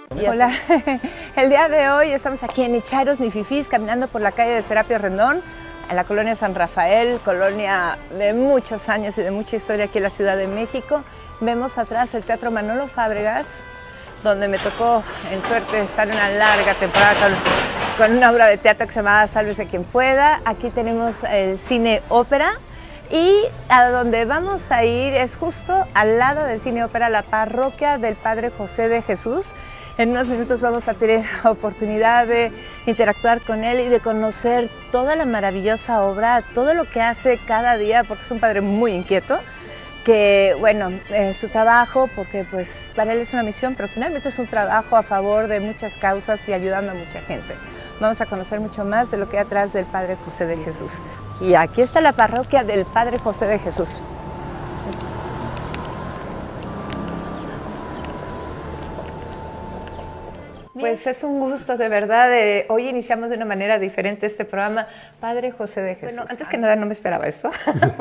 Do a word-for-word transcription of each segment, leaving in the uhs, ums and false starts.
Hola, el día de hoy estamos aquí en Ni Chairos ni Fifís, caminando por la calle de Serapio Rendón, en la colonia San Rafael, colonia de muchos años y de mucha historia aquí en la Ciudad de México. Vemos atrás el Teatro Manolo Fábregas, donde me tocó en suerte estar una larga temporada con, con una obra de teatro que se llamaba Sálvese quien pueda. Aquí tenemos el Cine Ópera. Y a donde vamos a ir es justo al lado del Cine Ópera, la parroquia del Padre José de Jesús. En unos minutos vamos a tener oportunidad de interactuar con él y de conocer toda la maravillosa obra, todo lo que hace cada día, porque es un padre muy inquieto, que bueno, eh, su trabajo, porque pues para él es una misión, pero finalmente es un trabajo a favor de muchas causas y ayudando a mucha gente. Vamos a conocer mucho más de lo que hay atrás del Padre José de Jesús. Y aquí está la parroquia del Padre José de Jesús. Pues es un gusto, de verdad. Eh, hoy iniciamos de una manera diferente este programa, Padre José de Jesús. Bueno, antes que nada no me esperaba esto.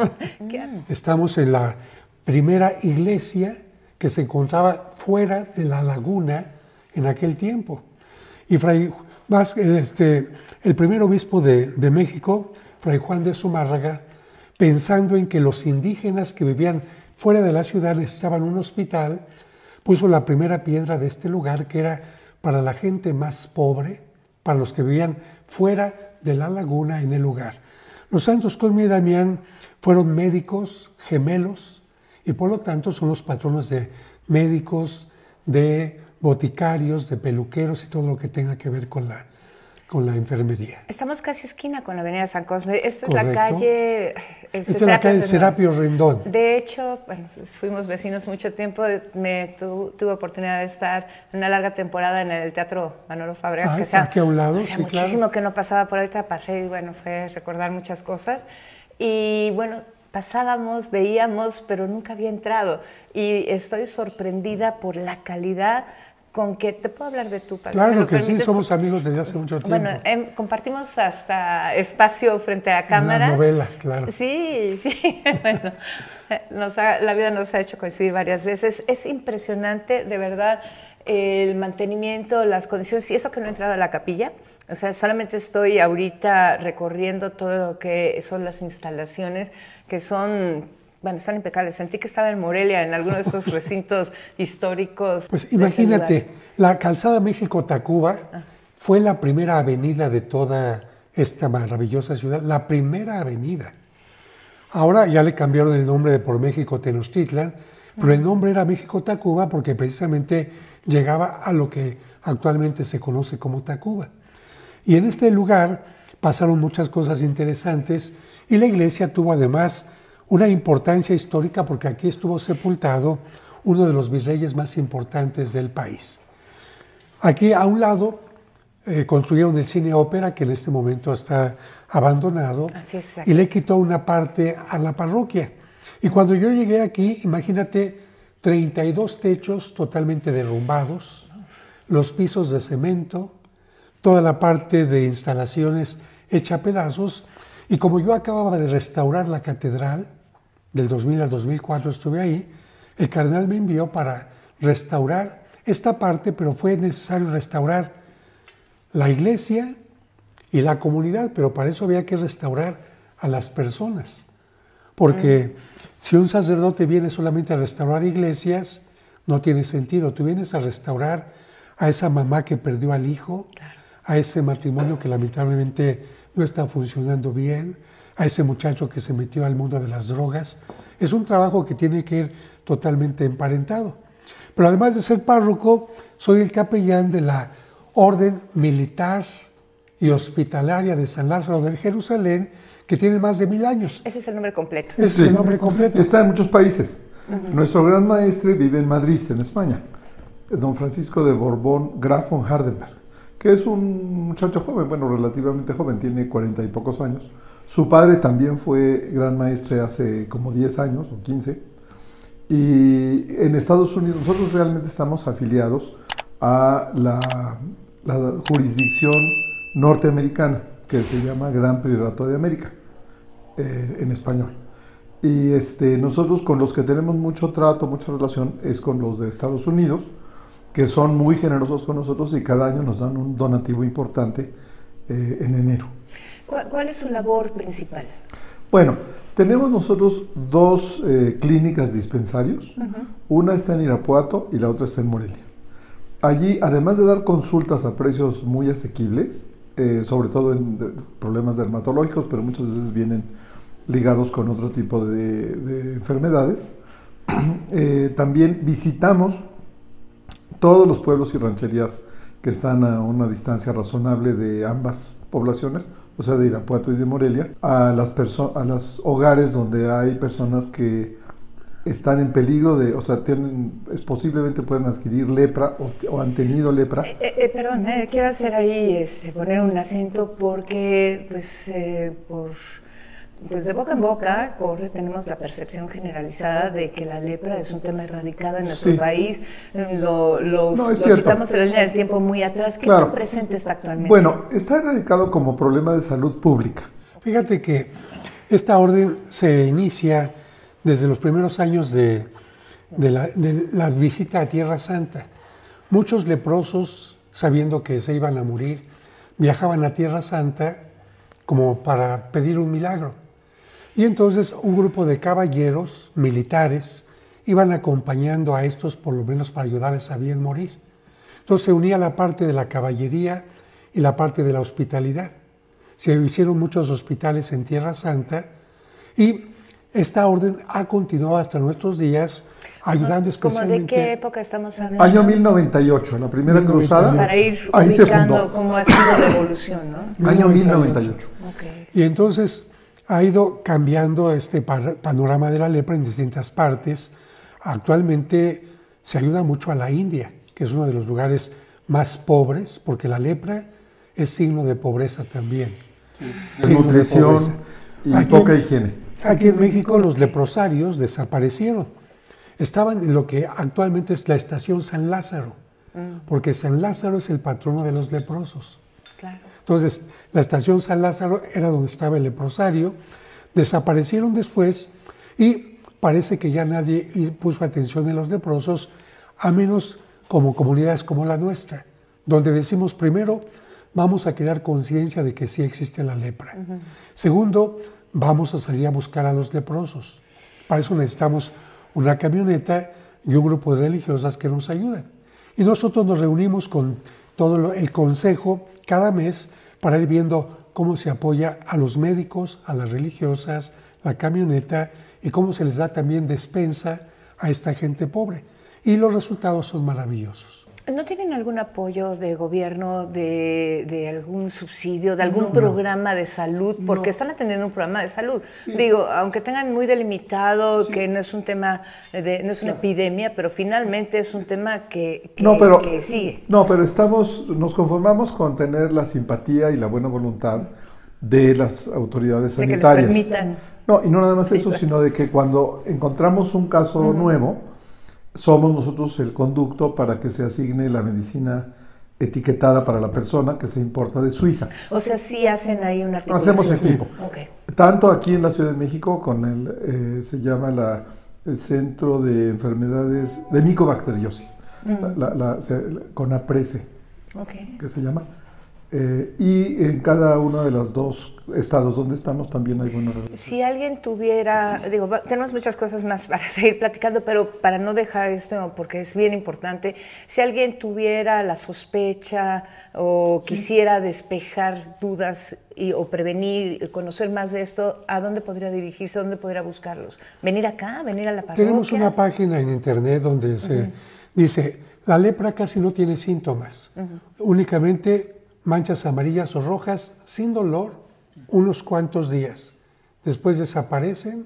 Estamos en la primera iglesia que se encontraba fuera de la laguna en aquel tiempo. Y Fray Más, este, el primer obispo de, de México, Fray Juan de Zumárraga, pensando en que los indígenas que vivían fuera de la ciudad necesitaban un hospital, puso la primera piedra de este lugar, que era para la gente más pobre, para los que vivían fuera de la laguna en el lugar. Los santos Cosme y Damián fueron médicos gemelos y por lo tanto son los patronos de médicos, de boticarios, de peluqueros y todo lo que tenga que ver con la, con la enfermería. Estamos casi esquina con la avenida San Cosme. Esta es Correcto. la calle... Esta es la calle Serapio Rendón. De hecho, bueno, pues fuimos vecinos mucho tiempo. Me tu, tuve oportunidad de estar una larga temporada en el Teatro Manolo Fábregas. Ah, que está aquí a un lado, hacía sí, muchísimo claro. que no pasaba por ahorita. Pasé y bueno, fue recordar muchas cosas. Y bueno, pasábamos, veíamos, pero nunca había entrado. Y estoy sorprendida por la calidad con que te puedo hablar de tu padre. Claro que sí, somos amigos desde hace mucho tiempo. Bueno, eh, compartimos hasta espacio frente a cámaras. Una novela, claro. Sí, sí. Bueno, nos ha, la vida nos ha hecho coincidir varias veces. Es impresionante, de verdad, el mantenimiento, las condiciones, y eso que no he entrado a la capilla. O sea, solamente estoy ahorita recorriendo todo lo que son las instalaciones, que son... Bueno, están impecables. Sentí que estaba en Morelia, en alguno de esos recintos históricos. Pues imagínate, la calzada México-Tacuba ah. fue la primera avenida de toda esta maravillosa ciudad, la primera avenida. Ahora ya le cambiaron el nombre de por México-Tenochtitlan, pero el nombre era México-Tacuba porque precisamente llegaba a lo que actualmente se conoce como Tacuba. Y en este lugar pasaron muchas cosas interesantes y la iglesia tuvo además una importancia histórica porque aquí estuvo sepultado uno de los virreyes más importantes del país. Aquí a un lado eh, construyeron el Cine Ópera, que en este momento está abandonado, Así es, y le quitó una parte a la parroquia. Y cuando yo llegué aquí, imagínate, treinta y dos techos totalmente derrumbados, los pisos de cemento, toda la parte de instalaciones hecha a pedazos, y como yo acababa de restaurar la catedral, del dos mil al dos mil cuatro estuve ahí, el cardenal me envió para restaurar esta parte, pero fue necesario restaurar la iglesia y la comunidad, pero para eso había que restaurar a las personas. Porque mm. si un sacerdote viene solamente a restaurar iglesias, no tiene sentido. Tú vienes a restaurar a esa mamá que perdió al hijo, claro. a ese matrimonio que lamentablemente no está funcionando bien, a ese muchacho que se metió al mundo de las drogas. Es un trabajo que tiene que ir totalmente emparentado. Pero además de ser párroco, soy el capellán de la Orden Militar y Hospitalaria de San Lázaro del Jerusalén, que tiene más de mil años. Ese es el nombre completo. Ese sí, es el nombre completo. Está en muchos países. Uh-huh. Nuestro gran maestre vive en Madrid, en España. Don Francisco de Borbón Graf von Hardenberg, que es un muchacho joven, bueno, relativamente joven, tiene cuarenta y pocos años. Su padre también fue gran maestre hace como diez años o quince. Y en Estados Unidos, nosotros realmente estamos afiliados a la, la jurisdicción norteamericana, que se llama Gran Priorato de América, eh, en español. Y este, nosotros con los que tenemos mucho trato, mucha relación, es con los de Estados Unidos, que son muy generosos con nosotros y cada año nos dan un donativo importante eh, en enero. ¿Cuál, ¿Cuál es su labor principal? Bueno, tenemos nosotros dos eh, clínicas dispensarios, uh-huh. Una está en Irapuato y la otra está en Morelia. Allí, además de dar consultas a precios muy asequibles, eh, sobre todo en de, problemas dermatológicos, pero muchas veces vienen ligados con otro tipo de, de enfermedades, eh, también visitamos todos los pueblos y rancherías que están a una distancia razonable de ambas poblaciones, o sea, de Irapuato y de Morelia, a las perso- a los hogares donde hay personas que están en peligro de, o sea, tienen, es, posiblemente pueden adquirir lepra o, o han tenido lepra. Eh, eh, perdón, eh, quiero hacer ahí, este, poner un acento porque, pues, eh, por... Pues de boca en boca corre, tenemos la percepción generalizada de que la lepra es un tema erradicado en nuestro sí. país. Lo, los, no, lo citamos en la línea del tiempo muy atrás. ¿Qué claro. tan presente está actualmente? Bueno, está erradicado como problema de salud pública. Fíjate que esta orden se inicia desde los primeros años de, de, la, de la visita a Tierra Santa. Muchos leprosos, sabiendo que se iban a morir, viajaban a Tierra Santa como para pedir un milagro. Y entonces un grupo de caballeros militares iban acompañando a estos, por lo menos para ayudarles a bien morir. Entonces se unía la parte de la caballería y la parte de la hospitalidad. Se hicieron muchos hospitales en Tierra Santa y esta orden ha continuado hasta nuestros días, ayudando especialmente... ¿Cómo de qué época estamos hablando? Año mil noventa y ocho, la primera mil noventa y ocho. cruzada. Para ir ahí ubicando cómo ha sido la evolución, ¿no? Año mil noventa y ocho. Okay. Y entonces ha ido cambiando este panorama de la lepra en distintas partes. Actualmente se ayuda mucho a la India, que es uno de los lugares más pobres, porque la lepra es signo de pobreza también. Sí. De nutrición y aquí poca en, higiene. Aquí en México los leprosarios desaparecieron. Estaban en lo que actualmente es la estación San Lázaro, mm. porque San Lázaro es el patrono de los leprosos. Claro. Entonces, la estación San Lázaro era donde estaba el leprosario, desaparecieron después y parece que ya nadie puso atención en los leprosos, a menos como comunidades como la nuestra, donde decimos primero, vamos a crear conciencia de que sí existe la lepra. Uh-huh. Segundo, vamos a salir a buscar a los leprosos. Para eso necesitamos una camioneta y un grupo de religiosas que nos ayuden. Y nosotros nos reunimos con todo el consejo cada mes para ir viendo cómo se apoya a los médicos, a las religiosas, la camioneta y cómo se les da también despensa a esta gente pobre. Y los resultados son maravillosos. ¿No tienen algún apoyo de gobierno, de, de algún subsidio, de algún no, programa no. de salud? Porque no. están atendiendo un programa de salud. Sí. Digo, aunque tengan muy delimitado, sí. que no es un tema, de, no es una claro. epidemia, pero finalmente es un tema que, que, no, pero, que sigue. No, pero estamos, nos conformamos con tener la simpatía y la buena voluntad de las autoridades de sanitarias. Que les permitan. No, y no nada más eso, sino de que cuando encontramos un caso uh-huh. nuevo, somos nosotros el conducto para que se asigne la medicina etiquetada para la persona que se importa de Suiza. O sea, sí hacen ahí una articulación. Hacemos equipo. Okay. Tanto aquí en la Ciudad de México, con el, eh, se llama la, el Centro de Enfermedades de Micobacteriosis, mm. la, la, se, la, con APRESE, okay. que se llama. Eh, y en cada uno de los dos estados donde estamos también hay buenas relaciones. Si alguien tuviera, digo, tenemos muchas cosas más para seguir platicando, pero para no dejar esto, porque es bien importante, si alguien tuviera la sospecha o sí. quisiera despejar dudas y, o prevenir, conocer más de esto, ¿a dónde podría dirigirse? ¿A dónde podría buscarlos? ¿Venir acá? ¿Venir a la parroquia? Tenemos una página en internet donde uh-huh. se dice, la lepra casi no tiene síntomas, uh-huh. únicamente manchas amarillas o rojas sin dolor unos cuantos días. Después desaparecen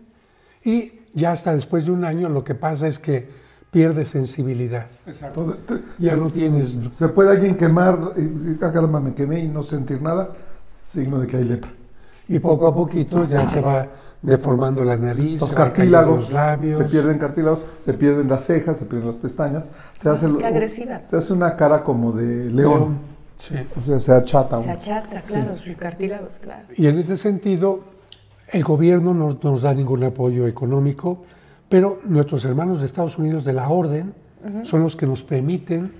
y ya hasta después de un año lo que pasa es que pierdes sensibilidad. Exacto. Ya no tienes... Se puede alguien quemar, y, ah, caramba, me quemé y no sentir nada, signo de que hay lepra. Y poco a poquito ya se va deformando la nariz, los se cartílagos, los labios. Se pierden cartílagos, se pierden las cejas, se pierden las pestañas. Se hace, ¡Qué agresiva! Se hace una cara como de león. león. Sí. O sea, se achata. Se achata, claro, sí. Sus cartílagos, claro. Y en ese sentido, el gobierno no, no nos da ningún apoyo económico, pero nuestros hermanos de Estados Unidos de la Orden uh-huh. son los que nos permiten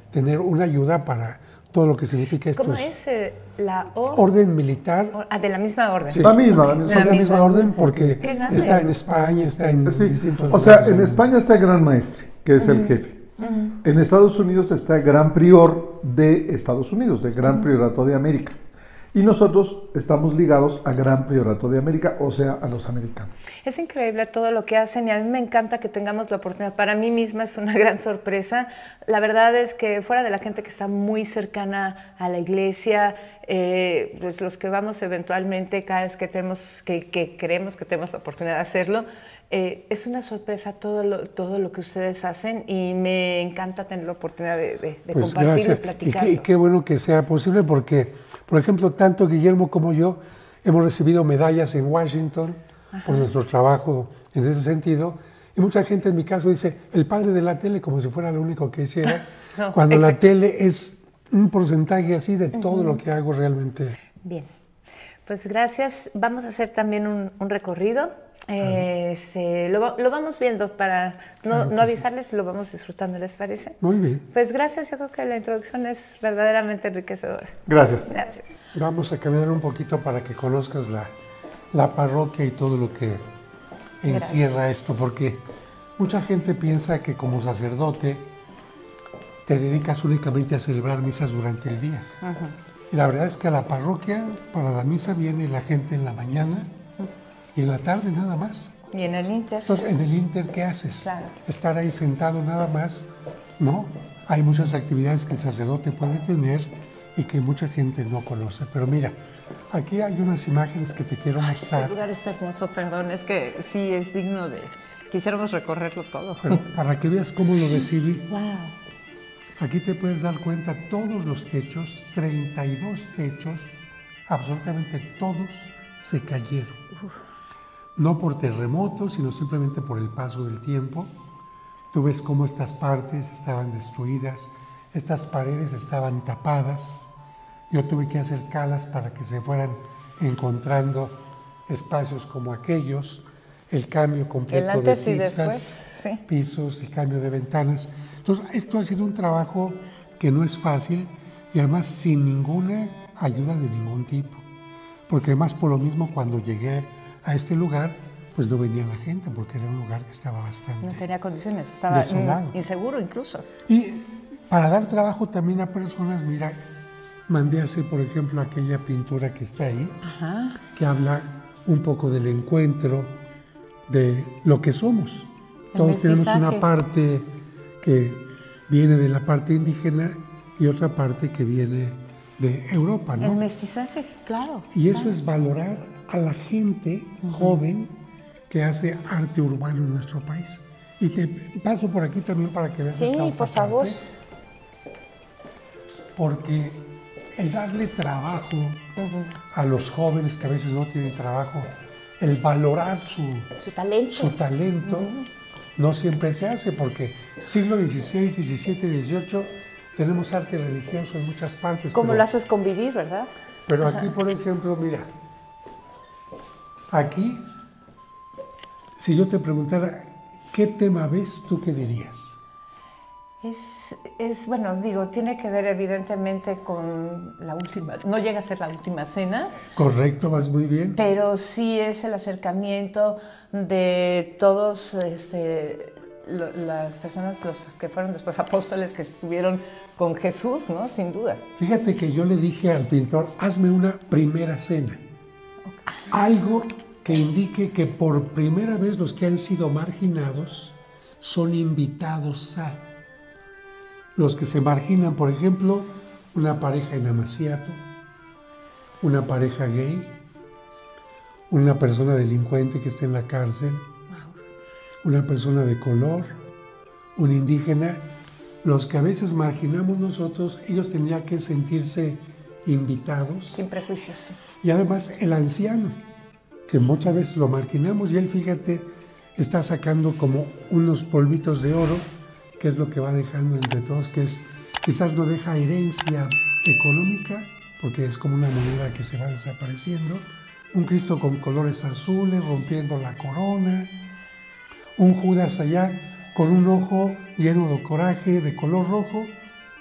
tener una ayuda para todo lo que significa esto. ¿Cómo es eh, la o Orden militar. Ah, de la misma orden. Sí. La misma, la misma. Es la misma orden porque Qué grande. está en España, está en Sí. distintos O sea, lugares en del España está el Gran Maestre, que es el jefe. En Estados Unidos está el Gran Prior de Estados Unidos, del Gran Priorato de América. Y nosotros estamos ligados al Gran Priorato de América, o sea, a los americanos. Es increíble todo lo que hacen y a mí me encanta que tengamos la oportunidad. Para mí misma es una gran sorpresa. La verdad es que fuera de la gente que está muy cercana a la iglesia, eh, pues los que vamos eventualmente cada vez que, tenemos, que, que creemos que tenemos la oportunidad de hacerlo, eh, es una sorpresa todo lo, todo lo que ustedes hacen y me encanta tener la oportunidad de, de, de Pues compartirlo gracias. y platicarlo. Y qué, y qué bueno que sea posible porque, por ejemplo, tanto Guillermo como yo hemos recibido medallas en Washington Ajá. por nuestro trabajo en ese sentido. Y mucha gente en mi caso dice, el padre de la tele, como si fuera lo único que hiciera, no, cuando exacto. la tele es un porcentaje así de todo uh-huh. lo que hago realmente. Bien, pues gracias. Vamos a hacer también un, un recorrido. Eh, se, lo, lo vamos viendo para no, claro no avisarles, sí. Lo vamos disfrutando, ¿les parece? Muy bien. Pues gracias, yo creo que la introducción es verdaderamente enriquecedora. Gracias. Gracias. Vamos a caminar un poquito para que conozcas la, la parroquia y todo lo que encierra gracias. Esto, porque mucha gente piensa que como sacerdote te dedicas únicamente a celebrar misas durante el día. Uh-huh. Y la verdad es que a la parroquia, para la misa viene la gente en la mañana, y en la tarde nada más. ¿Y en el Inter? Entonces, en el Inter, ¿qué haces? Claro. Estar ahí sentado nada más, ¿no? Hay muchas actividades que el sacerdote puede tener y que mucha gente no conoce. Pero mira, aquí hay unas imágenes que te quiero mostrar. Este lugar está hermoso, perdón, es que sí es digno de... Quisiéramos recorrerlo todo. Pero para que veas cómo lo recibí. Wow. Aquí te puedes dar cuenta, todos los techos, treinta y dos techos, absolutamente todos se cayeron. Uf. No por terremotos, sino simplemente por el paso del tiempo. Tú ves cómo estas partes estaban destruidas, estas paredes estaban tapadas. Yo tuve que hacer calas para que se fueran encontrando espacios como aquellos, el cambio completo el antes de pistas, y después, sí. pisos, el cambio de ventanas. Entonces, esto ha sido un trabajo que no es fácil y además sin ninguna ayuda de ningún tipo. Porque además por lo mismo cuando llegué a este lugar, pues no venía la gente, porque era un lugar que estaba bastante no tenía condiciones, estaba desolado. Inseguro incluso. Y para dar trabajo también a personas, mira, mandé a hacer, por ejemplo, aquella pintura que está ahí, Ajá. que habla un poco del encuentro, de lo que somos. El Todos mestizaje. Tenemos una parte que viene de la parte indígena y otra parte que viene de Europa, ¿no? El mestizaje, claro. Y eso claro. es valorar a la gente uh-huh. joven que hace arte urbano en nuestro país. Y te paso por aquí también para que veas sí, esta otra por favor. parte, porque el darle trabajo uh-huh. a los jóvenes que a veces no tienen trabajo, el valorar su, su talento, su talento uh-huh. no siempre se hace, porque siglo dieciséis, diecisiete, dieciocho tenemos arte religioso en muchas partes. ¿Cómo pero, lo haces convivir, verdad? Pero aquí, por ejemplo, mira, aquí, si yo te preguntara, ¿qué tema ves, tú qué dirías? Es, es, bueno, digo, tiene que ver evidentemente con la última, no llega a ser la última cena. Correcto, vas muy bien. Pero sí es el acercamiento de todos este, lo, las personas, los que fueron después apóstoles que estuvieron con Jesús, ¿no? Sin duda. Fíjate que yo le dije al pintor, hazme una primera cena. Algo que indique que por primera vez los que han sido marginados son invitados a... Los que se marginan, por ejemplo, una pareja en Amaciato, una pareja gay, una persona delincuente que está en la cárcel, una persona de color, un indígena. Los que a veces marginamos nosotros, ellos tendrían que sentirse invitados. Sin prejuicios. Sí. Y además el anciano, que muchas veces lo marginamos y él, fíjate, está sacando como unos polvitos de oro, que es lo que va dejando entre todos, que es, quizás no deja herencia económica, porque es como una moneda que se va desapareciendo, un Cristo con colores azules, rompiendo la corona, un Judas allá con un ojo lleno de coraje, de color rojo,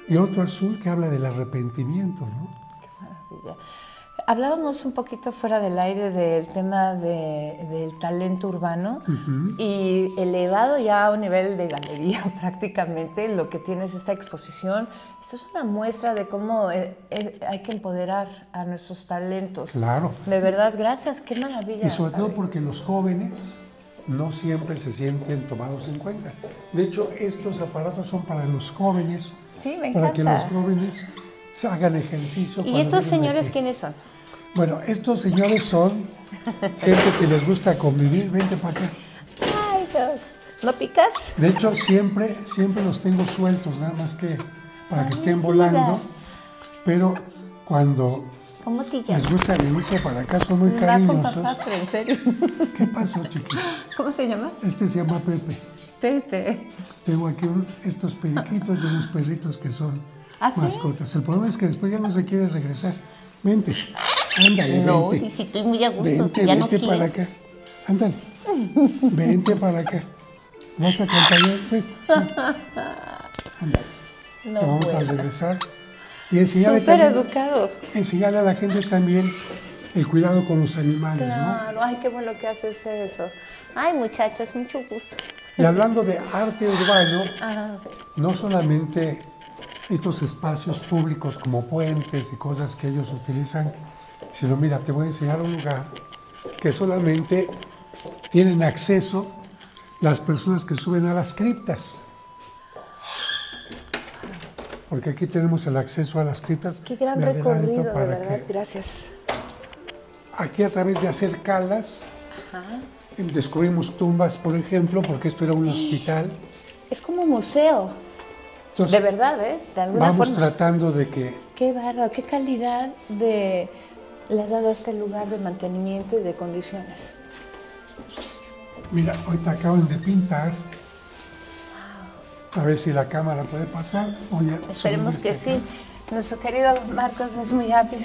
y otro azul que habla del arrepentimiento, ¿no? Qué maravilla. Hablábamos un poquito fuera del aire del tema de, del talento urbano uh-huh. y elevado ya a un nivel de galería prácticamente, lo que tiene es esta exposición. Esto es una muestra de cómo eh, eh, hay que empoderar a nuestros talentos. Claro. De verdad, gracias, qué maravilla. Y sobre todo porque los jóvenes no siempre se sienten tomados en cuenta. De hecho, estos aparatos son para los jóvenes, sí, me para encanta. que los jóvenes se hagan ejercicio. ¿Y estos señores quiénes son? Bueno, estos señores son gente que les gusta convivir. Vente para acá. Ay, Dios. ¿No picas? De hecho, siempre, siempre los tengo sueltos, nada más que para que Ay, estén volando. Mira. Pero cuando ¿Cómo te llamas? Les gusta venirse para acá, son muy cariñosos. Papá, pero en serio. ¿Qué pasó, chiquito? ¿Cómo se llama? Este se llama Pepe. Pepe. Tengo aquí un, estos periquitos y unos perritos que son ¿Ah, mascotas. ¿sí? El problema es que después ya no se quiere regresar. Vente, ándale, no, vente. No, y si estoy muy a gusto, vente, ya vente no para acá. Ándale, vente para acá. ¿Vas a acompañar? Ves. Ándale. No, Te vamos bueno. a regresar. Y enseñarle, Súper también, educado. enseñarle a la gente también el cuidado con los animales, claro, ¿no? Ay, qué bueno que haces eso. Ay, muchachos, mucho gusto. Y hablando de arte urbano, Ajá. no solamente estos espacios públicos como puentes y cosas que ellos utilizan, sino mira, te voy a enseñar un lugar que solamente tienen acceso las personas que suben a las criptas. Porque aquí tenemos el acceso a las criptas. Qué gran recorrido, de verdad, gracias. Aquí a través de hacer calas, Ajá. descubrimos tumbas, por ejemplo, porque esto era un hospital. Es como un museo. Entonces, de verdad, ¿eh? De alguna vamos forma. tratando de que... Qué bárbaro, qué calidad de le has dado a este lugar de mantenimiento y de condiciones. Mira, ahorita acaban de pintar. A ver si la cámara puede pasar. Oye, esperemos que sí. Acá. Nuestro querido Marcos es muy hábil.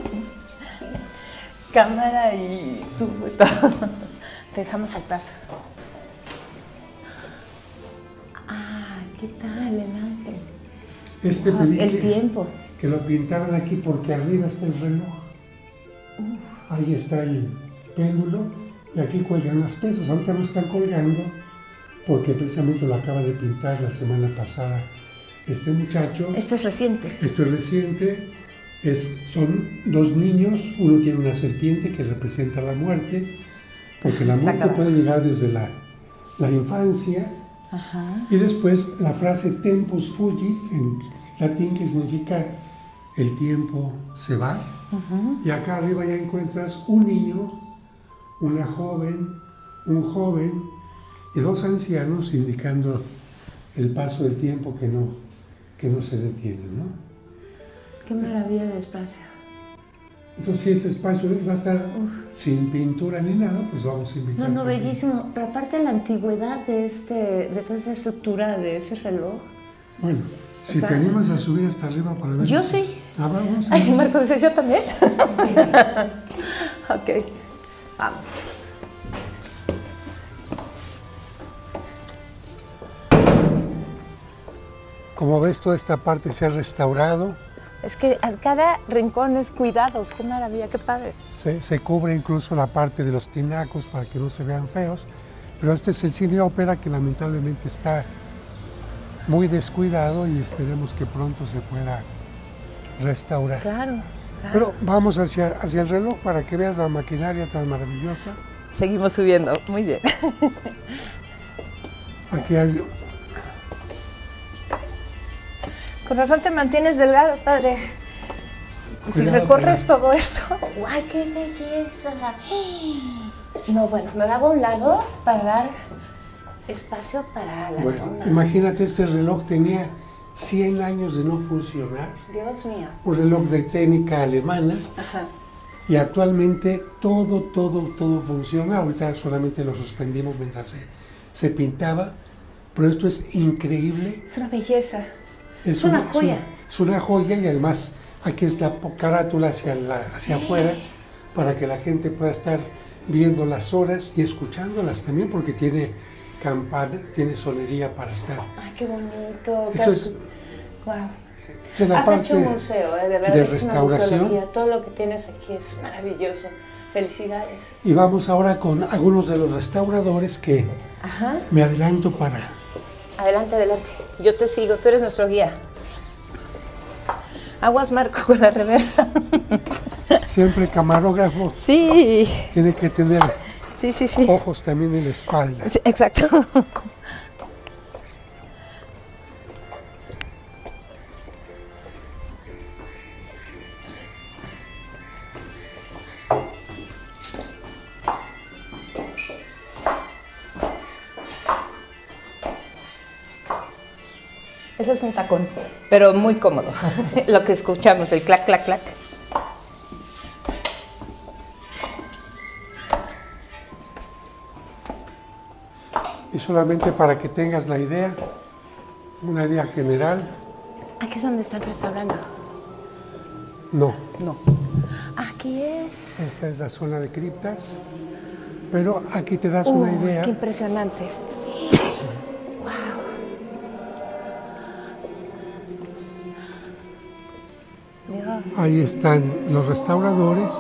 Cámara y tú y todo. Te dejamos el paso. Ah, ¿qué tal el ángel? Este oh, pedí el que, tiempo. Que lo pintaran aquí porque arriba está el reloj. Uh. Ahí está el péndulo y aquí cuelgan las pesas. Ahorita no están colgando porque precisamente lo acaba de pintar la semana pasada este muchacho. Esto es reciente. Esto es reciente. Es, son dos niños, uno tiene una serpiente que representa la muerte, porque la muerte puede llegar desde la, la infancia. Ajá. Y después la frase tempus fugit, en latín, que significa el tiempo se va. Uh-huh. Y acá arriba ya encuentras un niño, una joven, un joven y dos ancianos indicando el paso del tiempo que no, que no se detiene, ¿no? Qué maravilla de espacio. Entonces, si este espacio va a estar Uf. sin pintura ni nada, pues vamos a invitar. No, no, bellísimo. Pero aparte de la antigüedad de, este, de toda esa estructura de ese reloj. Bueno, si o sea, te animas a subir hasta arriba para ver. Yo sí. Ah, vamos. Ay, Marco dice, yo también. Ok, vamos. Como ves, toda esta parte se ha restaurado. Es que a cada rincón es cuidado, qué maravilla, qué padre. Se, se cubre incluso la parte de los tinacos para que no se vean feos, pero este es el cine ópera que lamentablemente está muy descuidado y esperemos que pronto se pueda restaurar. Claro, claro. Pero vamos hacia, hacia el reloj para que veas la maquinaria tan maravillosa. Seguimos subiendo, muy bien. Aquí hay... Con razón te mantienes delgado, padre. Si cuidado, recorres cuidado. todo esto. ¡Guay, qué belleza! No, bueno, me hago a un lado para dar espacio para la Bueno, toma. Imagínate, este reloj tenía cien años de no funcionar. Dios mío. Un reloj de técnica alemana. Ajá. Y actualmente todo, todo, todo funciona. Ahorita solamente lo suspendimos mientras se, se pintaba. Pero esto es increíble. Es una belleza. Es, es una, una joya. Es una, es una joya y además aquí es la carátula hacia, la, hacia afuera para que la gente pueda estar viendo las horas y escuchándolas también porque tiene campanas, tiene sonería para estar. ¡Ay, qué bonito! Esto es, wow. Es la Has parte hecho un museo, ¿eh? De verdad, de es una restauración. museología. Todo lo que tienes aquí es maravilloso. Felicidades. Y vamos ahora con algunos de los restauradores que Ajá. me adelanto para... Adelante, adelante. Yo te sigo, tú eres nuestro guía. Aguas, Marco, con la reversa. Siempre el camarógrafo Sí. tiene que tener Sí, sí, sí. ojos también en la espalda. Sí, exacto. Ese es un tacón, pero muy cómodo. Lo que escuchamos, el clac, clac, clac. Y solamente para que tengas la idea, una idea general, Aquí es donde están restaurando. no. No. Aquí es. Esta es la zona de criptas, pero aquí te das Uh, una idea. Qué impresionante. Wow. Dios. Ahí están los restauradores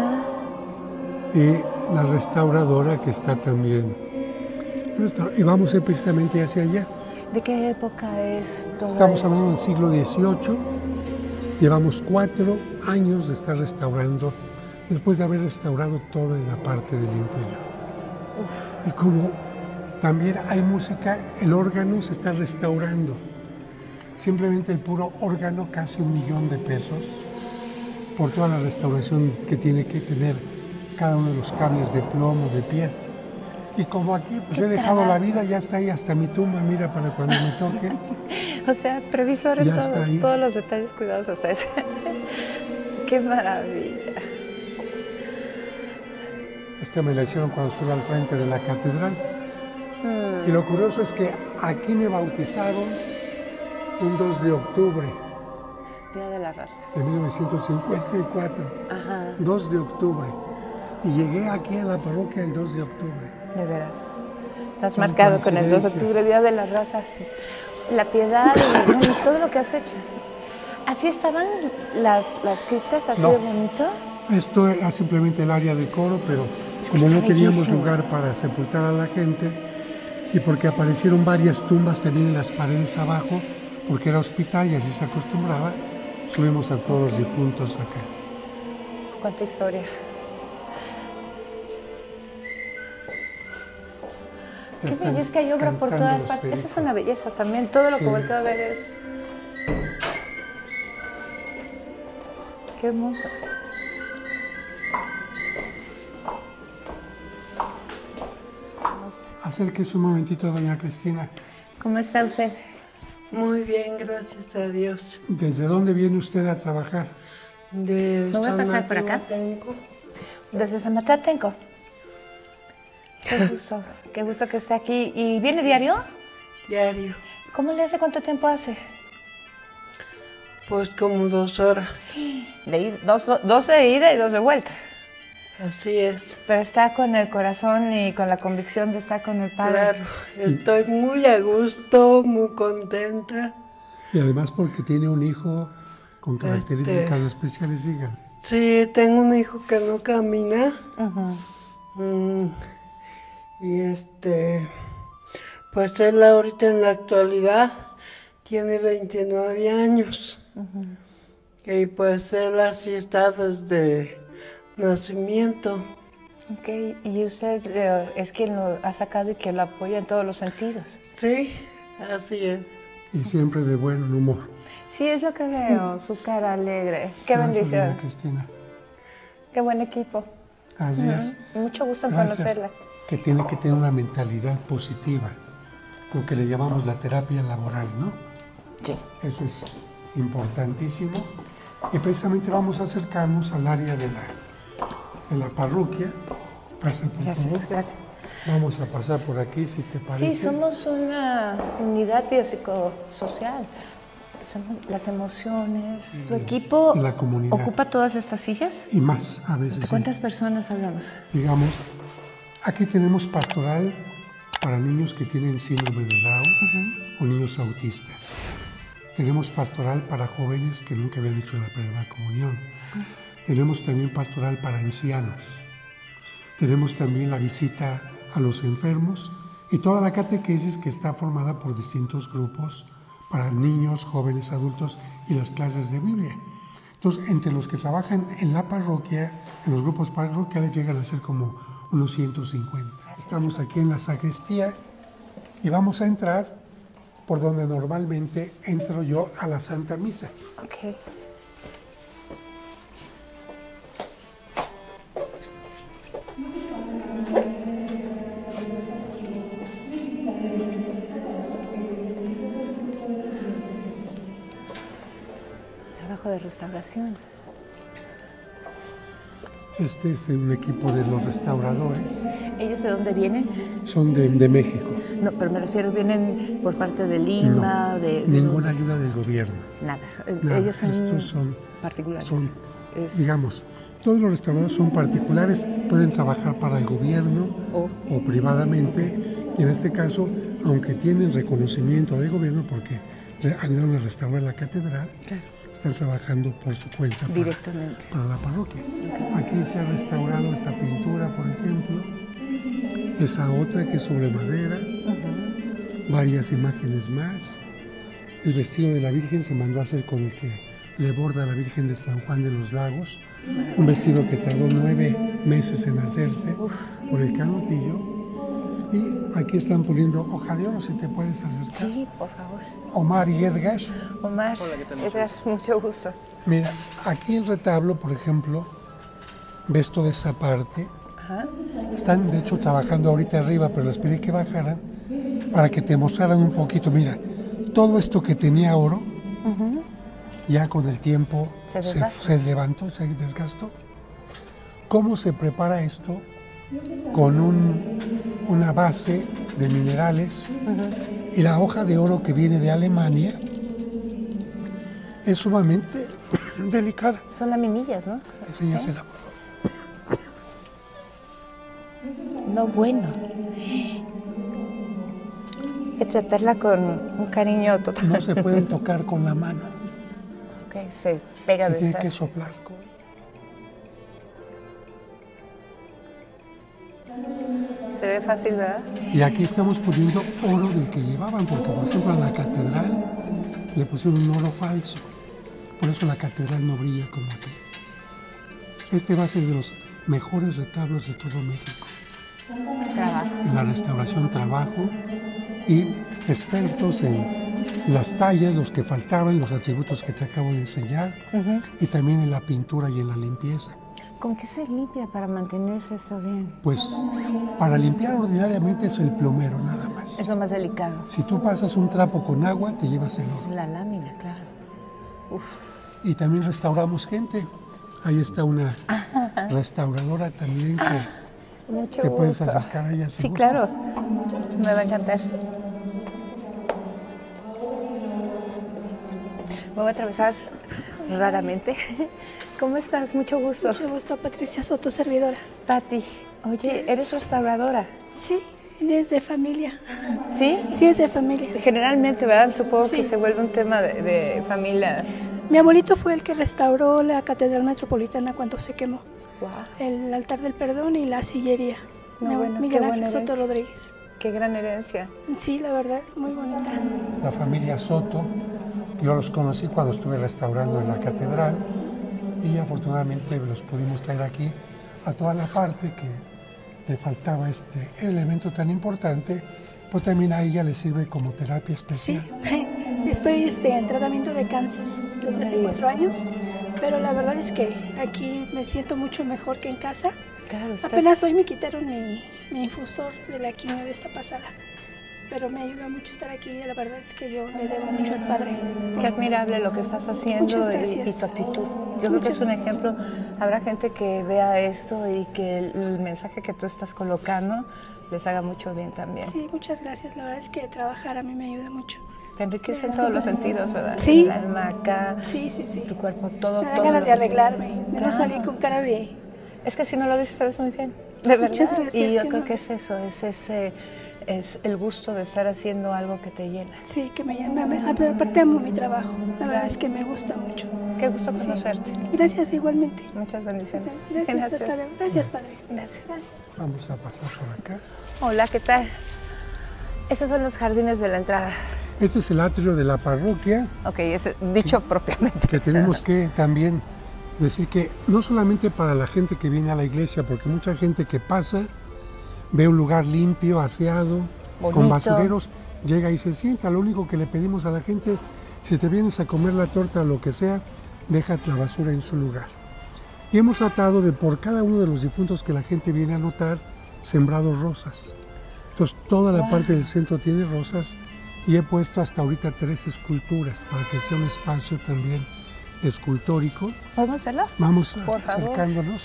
y la restauradora que está también. restaur- Y vamos a ir precisamente hacia allá. ¿De qué época es todo Estamos esto? hablando del siglo dieciocho. Llevamos cuatro años de estar restaurando, después de haber restaurado toda la parte del interior. Y como también hay música, el órgano se está restaurando. Simplemente el puro órgano, casi un millón de pesos, por toda la restauración que tiene que tener cada uno de los cables de plomo, de piel. Y como aquí pues Qué he dejado la trabajo. vida, ya está ahí hasta mi tumba, mira, para cuando me toque. O sea, previsor en Ya todo, está ahí. todos los detalles cuidados hasta ese. Qué maravilla. Esta me la hicieron cuando estuve al frente de la catedral. Y lo curioso es que aquí me bautizaron un dos de octubre Día de la raza. de mil novecientos cincuenta y cuatro. Ajá, dos de octubre. Y llegué aquí a la parroquia el dos de octubre. de veras. Estás Son marcado con el dos de coincidencias. octubre, Día de la raza. La piedad y, bueno, todo lo que has hecho. ¿Así estaban las, las criptas, así No. de bonito? Esto era simplemente el área de coro, pero Es que como no está teníamos bellísimo. lugar para sepultar a la gente y porque aparecieron varias tumbas también en las paredes abajo, porque era hospital y así se acostumbraba, subimos a todos los difuntos acá. Cuánta historia. Qué Están belleza que hay obra por cantando todas los partes. Esa es pericos. una belleza también. Todo lo Sí. que volteo a ver es. Qué hermoso. Hermoso. Acérquese un momentito, doña Cristina. ¿Cómo está usted? Muy bien, gracias a Dios. ¿Desde dónde viene usted a trabajar? De ¿Me voy a pasar por acá? Tengo. Desde San Mateatenco. Qué gusto, qué gusto que esté aquí. ¿Y viene diario? Diario. ¿Cómo le hace? ¿Cuánto tiempo hace? Pues como dos horas. De ida- dos, dos de ida y dos de vuelta. Así es. Pero está con el corazón y con la convicción de estar con el Padre. Claro. Estoy muy a gusto, muy contenta. Y además porque tiene un hijo con características Este- especiales, digan. Sí, tengo un hijo que no camina. Ujú. Mm, y este, pues él ahorita en la actualidad tiene veintinueve años. Y pues él así está desde nacimiento. Ok, y usted eh, es quien lo ha sacado y que lo apoya en todos los sentidos. Sí, así es. Y siempre de buen humor. Sí, es lo que veo, su cara alegre. Qué Gracias, bendición, doña Cristina. qué buen equipo. Así es. Y mucho gusto en Gracias. conocerla. Que tiene que tener una mentalidad positiva, lo que le llamamos la terapia laboral, ¿no? Sí. Eso es importantísimo. Y precisamente vamos a acercarnos al área de la, de la parroquia. Pasa, por Gracias, favor. gracias. Vamos a pasar por aquí, si te parece. Sí, somos una unidad biopsicosocial. Somos las emociones. ¿Tu equipo y la comunidad. ocupa todas estas sillas? Y más, a veces. ¿De sí. cuántas personas hablamos? Digamos, aquí tenemos pastoral para niños que tienen síndrome de Down o niños autistas. Tenemos pastoral para jóvenes que nunca habían hecho la primera comunión. Tenemos también pastoral para ancianos. Tenemos también la visita a los enfermos y toda la catequesis que está formada por distintos grupos para niños, jóvenes, adultos y las clases de Biblia. Entonces, entre los que trabajan en la parroquia, en los grupos parroquiales, llegan a ser como unos ciento cincuenta. Estamos aquí en la sacristía y vamos a entrar por donde normalmente entro yo a la Santa Misa. Ok. Trabajo de restauración. Este es un equipo de los restauradores. ¿Ellos de dónde vienen? Son de, de México. No, pero me refiero, ¿vienen por parte de Lima? No, de, de ninguna ayuda del gobierno. Nada. Nada. Ellos son, Estos son particulares. Son, es... digamos, todos los restauradores son particulares, pueden trabajar para el gobierno o, o privadamente. Y en este caso, aunque tienen reconocimiento del gobierno porque ayudaron a restaurar la catedral, claro, están trabajando por su cuenta para, directamente para la parroquia. Okay. Aquí se ha restaurado esta pintura, por ejemplo, esa otra que es sobre madera, uh-huh. varias imágenes más. El vestido de la Virgen se mandó a hacer con el que le borda a la Virgen de San Juan de los Lagos, un vestido que tardó nueve meses en hacerse Uf. por el canutillo. Y aquí están poniendo hoja de oro, si te puedes acercar. Sí, por favor. Omar y Edgar. Omar, Hola, ¿qué tal? Edgar, mucho gusto. Mira, aquí el retablo, por ejemplo, ves toda esa parte. Ajá. Están, de hecho, trabajando ahorita arriba, pero les pedí que bajaran para que te mostraran un poquito. Mira, todo esto que tenía oro, uh-huh. ya con el tiempo se, se, se levantó, se desgastó. ¿Cómo se prepara esto? Con un, una base de minerales uh-huh. y la hoja de oro que viene de Alemania es sumamente delicada. Son laminillas, ¿no? Enséñasela, por favor. No, bueno. Hay que tratarla con un cariño total. No se puede tocar con la mano. Ok, se pega se de tiene esas. que soplar con... Se ve fácil, ¿verdad? Y aquí estamos poniendo oro del que llevaban, porque por ejemplo a la catedral le pusieron un oro falso. Por eso la catedral no brilla como aquí. Este va a ser de los mejores retablos de todo México. Trabajo. En la restauración trabajo y expertos en las tallas, los que faltaban, los atributos que te acabo de enseñar, uh-huh. y también en la pintura y en la limpieza. ¿Con qué se limpia para mantenerse esto bien? Pues para limpiar ordinariamente es el plomero nada más. Es lo más delicado. Si tú pasas un trapo con agua, te llevas el oro. La lámina, claro. Uf. Y también restauramos gente. Ahí está una Ajá. restauradora también que ah, mucho te gusto. puedes acercar a ella. Sí, gusta. Claro. Me va a encantar. Me voy a atravesar raramente. ¿Cómo estás? Mucho gusto. Mucho gusto, Patricia Soto, servidora. Pati, oye, ¿eres restauradora? Sí, es de familia. ¿Sí? Sí, es de familia. Generalmente, ¿verdad? Supongo sí. que se vuelve un tema de, de familia. Mi abuelito fue el que restauró la Catedral Metropolitana cuando se quemó. Wow. El altar del perdón y la sillería. No, Mi, bueno, Miguel Ángel Soto Rodríguez. Qué gran herencia. Sí, la verdad, muy bonita. La familia Soto, yo los conocí cuando estuve restaurando en la catedral. Y afortunadamente los pudimos traer aquí a toda la parte que le faltaba este elemento tan importante, pues también a ella le sirve como terapia especial. Sí, estoy este, en tratamiento de cáncer desde hace cuatro años, pero la verdad es que aquí me siento mucho mejor que en casa. Claro, estás... Apenas hoy me quitaron mi, mi infusor de la quimio de esta pasada. Pero me ayuda mucho estar aquí, la verdad es que yo le debo mucho al Padre. Qué admirable lo que estás haciendo y, y tu actitud. Yo creo que es un ejemplo. Habrá gente que vea esto y que el, el mensaje que tú estás colocando les haga mucho bien también. Sí, muchas gracias. La verdad es que trabajar a mí me ayuda mucho. Te enriquece en todos los sentidos, ¿verdad? Sí. El alma acá, sí, sí, sí. tu cuerpo, todo. Me da todo ganas de arreglarme, de claro. no salir con cara de... Es que si no lo dices, te ves muy bien, de verdad. Muchas gracias. Y yo creo no. que es eso, es ese... es el gusto de estar haciendo algo que te llena. Sí, que me llama. Aparte amo mi trabajo. La verdad es que me gusta mucho. Qué gusto Sí. conocerte. Gracias igualmente. Muchas bendiciones. Gracias. Gracias. Hasta luego. Gracias, padre. Gracias. Vamos a pasar por acá. Hola, ¿qué tal? Esos son los jardines de la entrada. Este es el atrio de la parroquia, Ok, eso dicho propiamente. que tenemos que también decir que no solamente para la gente que viene a la iglesia, porque mucha gente que pasa ve un lugar limpio, aseado, Bonito. con basureros, llega y se sienta. Lo único que le pedimos a la gente es, si te vienes a comer la torta o lo que sea, deja la basura en su lugar. Y hemos tratado de, por cada uno de los difuntos que la gente viene a notar, sembrado rosas. Entonces, toda la Wow. parte del centro tiene rosas y he puesto hasta ahorita tres esculturas para que sea un espacio también escultórico. ¿Podemos verlo? Vamos Por favor. acercándonos.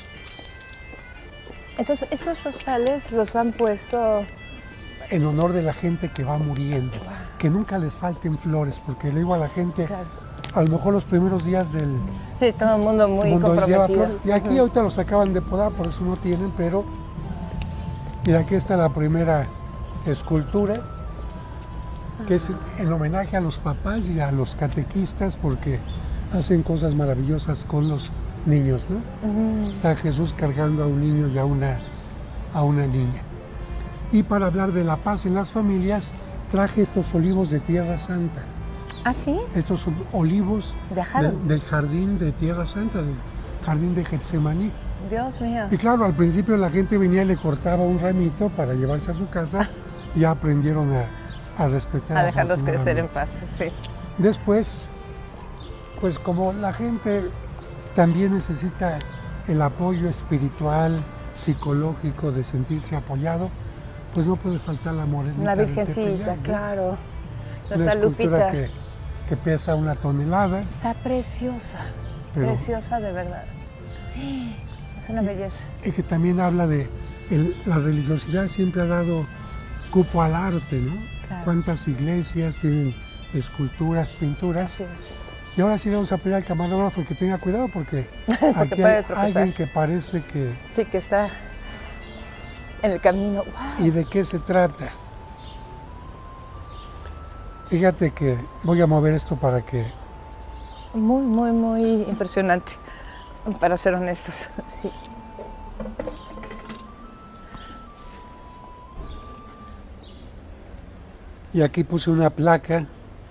Entonces, esos rosales los han puesto... En honor de la gente que va muriendo, que nunca les falten flores, porque le digo a la gente, Claro. a lo mejor los primeros días del Sí, todo el mundo muy mundo lleva comprometido. flores. Y aquí ahorita los acaban de podar, por eso no tienen, pero mira, aquí está la primera escultura, que es en homenaje a los papás y a los catequistas, porque hacen cosas maravillosas con los niños, ¿no? Está Jesús cargando a un niño y a una, a una niña. Y para hablar de la paz en las familias, traje estos olivos de Tierra Santa. ¿Ah, sí? Estos son olivos Viajaron. de- del jardín de Tierra Santa, del jardín de Getsemaní. Dios mío. Y claro, al principio la gente venía y le cortaba un ramito para llevarse a su casa y ya aprendieron a, a respetar. A dejarlos crecer en afortunadamente. paz, sí. Después, pues como la gente también necesita el apoyo espiritual, psicológico, de sentirse apoyado, pues no puede faltar la morenita. La del virgencita, Tepeyac, ¿no? claro. Una Nuestra escultura Lupita. que, que pesa una tonelada. Está preciosa. Pero- Preciosa de verdad. Es una belleza. Y que también habla de el- la religiosidad siempre ha dado cupo al arte, ¿no? Claro. Cuántas iglesias tienen esculturas, pinturas. Así es. Y ahora sí le vamos a pedir al camarógrafo que tenga cuidado porque, aquí puede hay tropezar. alguien que parece que... Sí, que está en el camino. ¡Wow! ¿Y de qué se trata? Fíjate que voy a mover esto para que... Muy, muy, muy impresionante, para ser honestos. Sí. Y aquí puse una placa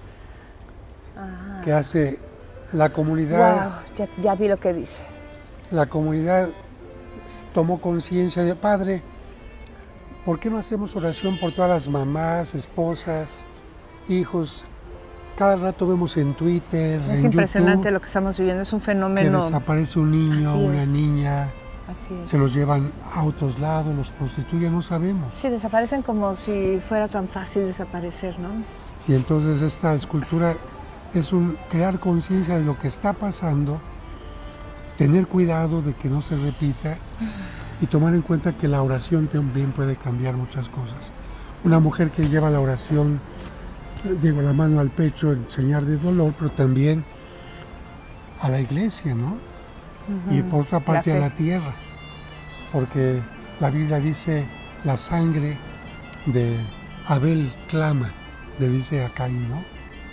que hace la comunidad... Wow, ya, ya vi lo que dice. La comunidad tomó conciencia de, padre, ¿por qué no hacemos oración por todas las mamás, esposas, hijos? Cada rato vemos en Twitter, Es en impresionante YouTube, lo que estamos viviendo, es un que fenómeno. desaparece un niño, Así una es. niña, Así es. se los llevan a otros lados, los prostituyen, no sabemos. Sí, desaparecen como si fuera tan fácil desaparecer, ¿no? Y entonces esta escultura es un crear conciencia de lo que está pasando, tener cuidado de que no se repita y tomar en cuenta que la oración también puede cambiar muchas cosas. Una mujer que lleva la oración, digo, la mano al pecho en señal de dolor, pero también a la iglesia, ¿no? Y por otra parte La a fe. la tierra, porque la Biblia dice la sangre de Abel clama, le dice a Caín, ¿no?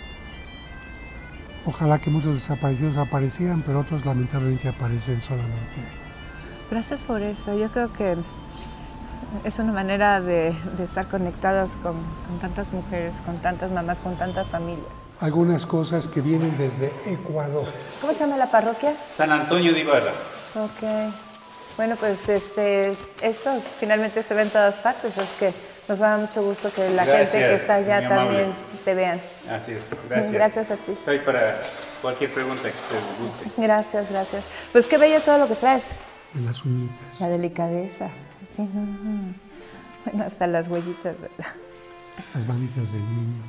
Ojalá que muchos desaparecidos aparecieran, pero otros lamentablemente aparecen solamente. Gracias por eso. Yo creo que es una manera de, de estar conectadas con, con tantas mujeres, con tantas mamás, con tantas familias. Algunas cosas que vienen desde Ecuador. ¿Cómo se llama la parroquia? San Antonio de Ibarra. Ok. Bueno, pues este, esto finalmente se ve en todas partes, es que nos va a dar mucho gusto que la Gracias, gente que está allá muy también amables. te vean. Así es, gracias. Gracias a ti. Estoy para cualquier pregunta que ustedes guste. Gracias, gracias. Pues qué bello todo lo que traes. En las uñitas. La delicadeza. Sí, no, no. Bueno, hasta las huellitas. de la- Las manitas del niño.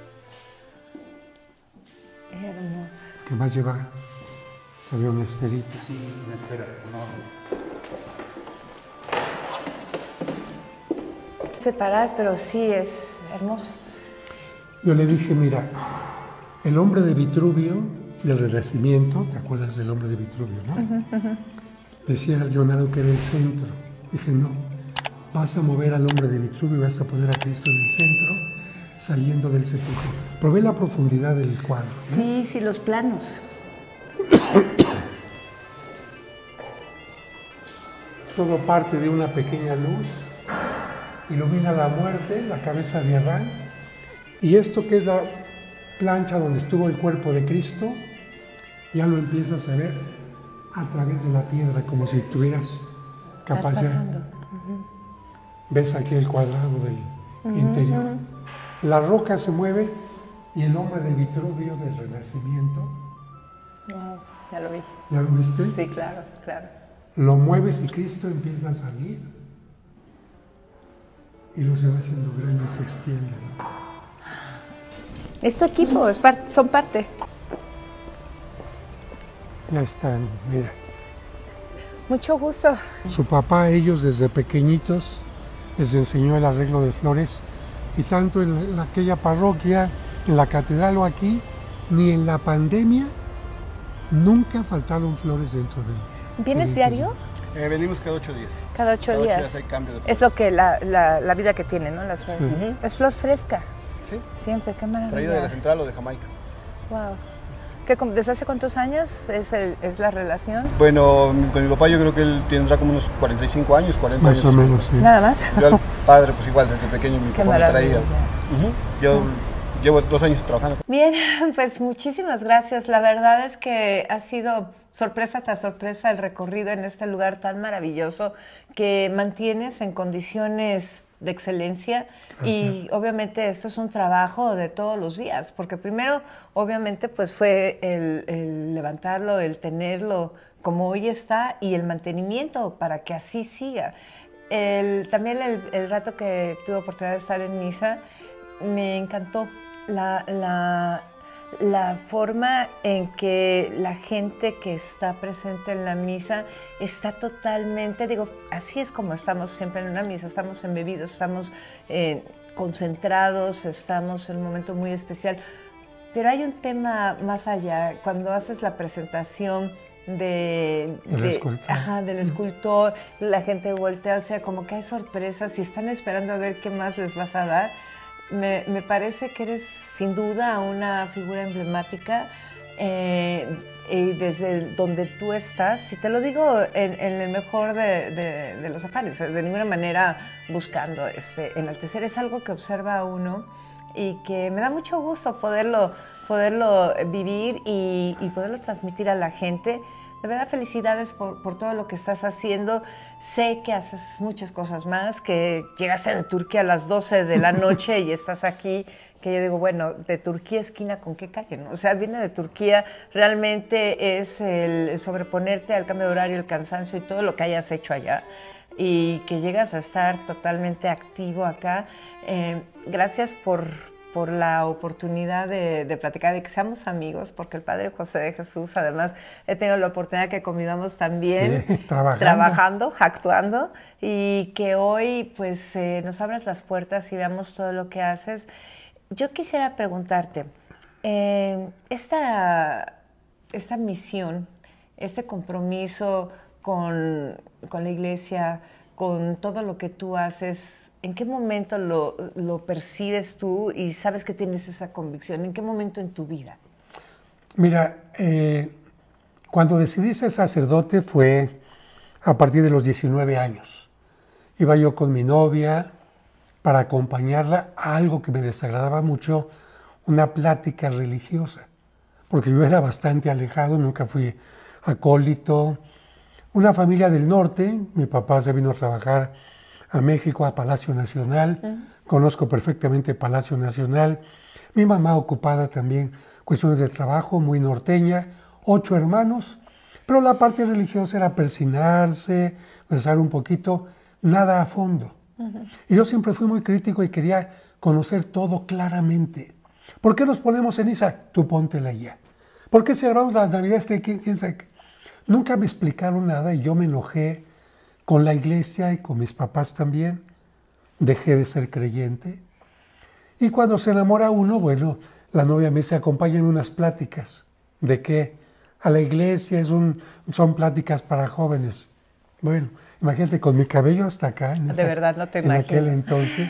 Hermoso. Que más lleva todavía una esferita. Sí, una esfera, no. Separar, pero sí es hermoso. Yo le dije, mira, el hombre de Vitruvio, del Renacimiento, ¿te acuerdas del hombre de Vitruvio, no? Decía Leonardo que era el centro. Dije, no, vas a mover al hombre de Vitruvio y vas a poner a Cristo en el centro, saliendo del sepulcro. Pero ve la profundidad del cuadro, ¿no? Sí, sí, los planos. Todo parte de una pequeña luz, ilumina la muerte, la cabeza de Adán, y esto que es la plancha donde estuvo el cuerpo de Cristo, ya lo empiezas a ver a través de la piedra, como si tuvieras capacidad. Uh-huh. Ves aquí el cuadrado del uh-huh, interior. Uh-huh. La roca se mueve y el hombre de Vitruvio del Renacimiento. Wow, ya lo vi. ¿Ya lo viste? Sí, claro, claro. Lo mueves y Cristo empieza a salir y lo se va haciendo grande y se extiende, ¿no? Es tu equipo, es parte, son parte. Ya están, mira. Mucho gusto. Su papá, ellos desde pequeñitos, les enseñó el arreglo de flores, y tanto en aquella parroquia, en la catedral o aquí, ni en la pandemia, nunca faltaron flores dentro de él. ¿Vienes diario? Eh, venimos cada ocho días. Cada ocho cada días. Ocho días hay cambio de flores. Es lo que la, la, la vida que tiene, ¿no? Las flores. Sí. Uh-huh. Es flor fresca. Sí. Siempre, qué maravilla. Traída de la central o de Jamaica. Wow. ¿Qué, ¿Desde hace cuántos años es, el, es la relación? Bueno, con mi papá yo creo que él tendrá como unos cuarenta y cinco años, cuarenta Más años. o menos, sí. Nada más. Yo al padre, pues igual, desde pequeño mi Qué papá me maravilla. traía. Uh-huh. Yo uh-huh. llevo dos años trabajando. Bien, pues muchísimas gracias. La verdad es que ha sido sorpresa tras sorpresa el recorrido en este lugar tan maravilloso que mantienes en condiciones de excelencia. Gracias. Y obviamente esto es un trabajo de todos los días, porque primero obviamente pues fue el, el levantarlo, el tenerlo como hoy está y el mantenimiento para que así siga. El, también el, el rato que tuve oportunidad de estar en misa me encantó la, la la forma en que la gente que está presente en la misa está totalmente, digo, así es como estamos siempre en una misa, estamos embebidos, estamos eh, concentrados, estamos en un momento muy especial, pero hay un tema más allá, cuando haces la presentación de, de, escultor. Ajá, del escultor, la gente voltea, o sea, como que hay sorpresas y están esperando a ver qué más les vas a dar. Me, me parece que eres sin duda una figura emblemática eh, y desde donde tú estás, y te lo digo en, en el mejor de, de, de los afanes, de ninguna manera buscando este, enaltecer, es algo que observa a uno y que me da mucho gusto poderlo, poderlo vivir y, y poderlo transmitir a la gente. De verdad, felicidades por, por todo lo que estás haciendo. Sé que haces muchas cosas más, que llegaste de Turquía a las doce de la noche y estás aquí, que yo digo, bueno, de Turquía esquina con qué calle, ¿no? O sea, viene de Turquía, realmente es el sobreponerte al cambio de horario, el cansancio y todo lo que hayas hecho allá, y que llegas a estar totalmente activo acá. Eh, gracias por... por la oportunidad de, de platicar, de que seamos amigos, porque el Padre José de Jesús, además, he tenido la oportunidad que convivamos también, sí, trabajando. trabajando, actuando, y que hoy pues eh, nos abras las puertas y veamos todo lo que haces. Yo quisiera preguntarte, eh, esta, esta misión, este compromiso con, con la Iglesia, con todo lo que tú haces, ¿en qué momento lo, lo percibes tú y sabes que tienes esa convicción? ¿En qué momento en tu vida? Mira, eh, cuando decidí ser sacerdote fue a partir de los diecinueve años. Iba yo con mi novia para acompañarla a algo que me desagradaba mucho, una plática religiosa, porque yo era bastante alejado, nunca fui acólito. Una familia del norte, mi papá se vino a trabajar a México, a Palacio Nacional, uh-huh. Conozco perfectamente Palacio Nacional, mi mamá ocupada también, cuestiones de trabajo, muy norteña, ocho hermanos, pero la parte religiosa era persignarse, rezar un poquito, nada a fondo. Uh-huh. Y yo siempre fui muy crítico y quería conocer todo claramente. ¿Por qué nos ponemos en misa? Tú póntela ya. ¿Por qué celebramos las Navidades? ¿Quién, quién sabe qué? Nunca me explicaron nada y yo me enojé con la iglesia y con mis papás también. Dejé de ser creyente. Y cuando se enamora uno, bueno, la novia me dice, acompáñame unas pláticas. ¿De qué? A la iglesia, es un, son pláticas para jóvenes. Bueno, imagínate, con mi cabello hasta acá. En De esa- verdad, no te En imagino. aquel entonces.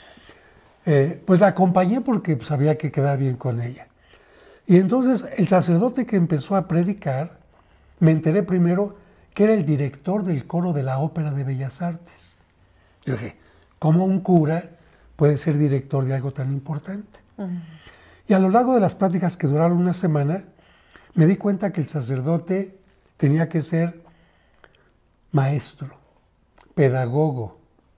Eh, pues la acompañé porque pues, había que quedar bien con ella. Y entonces el sacerdote que empezó a predicar, me enteré primero que era el director del coro de la Ópera de Bellas Artes. Yo dije, ¿cómo un cura puede ser director de algo tan importante? Uh-huh. Y a lo largo de las pláticas que duraron una semana, me di cuenta que el sacerdote tenía que ser maestro, pedagogo,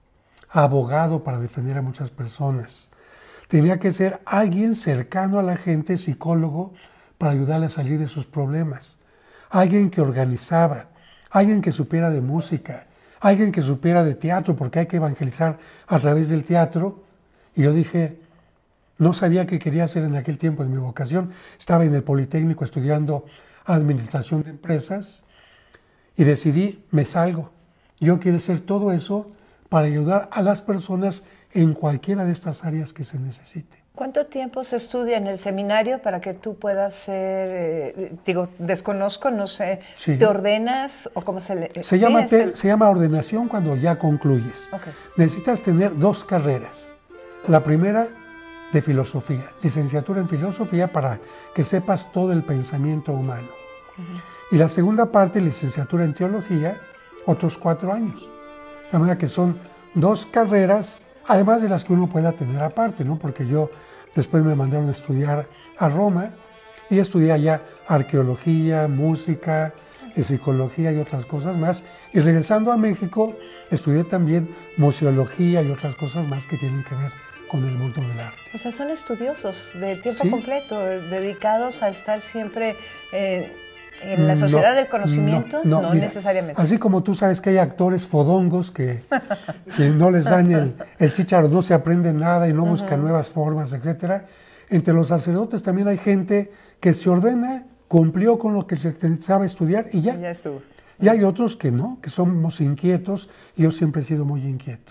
abogado para defender a muchas personas. Tenía que ser alguien cercano a la gente, psicólogo, para ayudarle a salir de sus problemas. Alguien que organizaba, alguien que supiera de música, alguien que supiera de teatro, porque hay que evangelizar a través del teatro. Y yo dije, no sabía qué quería hacer en aquel tiempo en mi vocación. Estaba en el Politécnico estudiando administración de empresas y decidí, me salgo. Yo quiero hacer todo eso para ayudar a las personas en cualquiera de estas áreas que se necesite. ¿Cuánto tiempo se estudia en el seminario para que tú puedas ser, eh, digo, desconozco, no sé, Sí. ¿te ordenas o cómo se le...? Se, sí, llama, es te- el- se llama ordenación cuando ya concluyes. Ok. Necesitas tener dos carreras. La primera de filosofía, licenciatura en filosofía para que sepas todo el pensamiento humano. Uh-huh. Y la segunda parte, licenciatura en teología, otros cuatro años. De manera que son dos carreras, además de las que uno pueda tener aparte, ¿no? Porque yo después me mandaron a estudiar a Roma y estudié allá arqueología, música, eh, psicología y otras cosas más. Y regresando a México, estudié también museología y otras cosas más que tienen que ver con el mundo del arte. O sea, son estudiosos de tiempo Sí. completo, eh, dedicados a estar siempre eh, en la sociedad No, del conocimiento, no, no, mira, necesariamente. Así como tú sabes que hay actores fodongos que si no les dan el, el chícharo no se aprende nada y no buscan uh-huh. nuevas formas, etcétera. Entre los sacerdotes también hay gente que se ordena, cumplió con lo que se pensaba estudiar y ya. Ya estuvo. Y hay otros que no, que somos inquietos, y yo siempre he sido muy inquieto.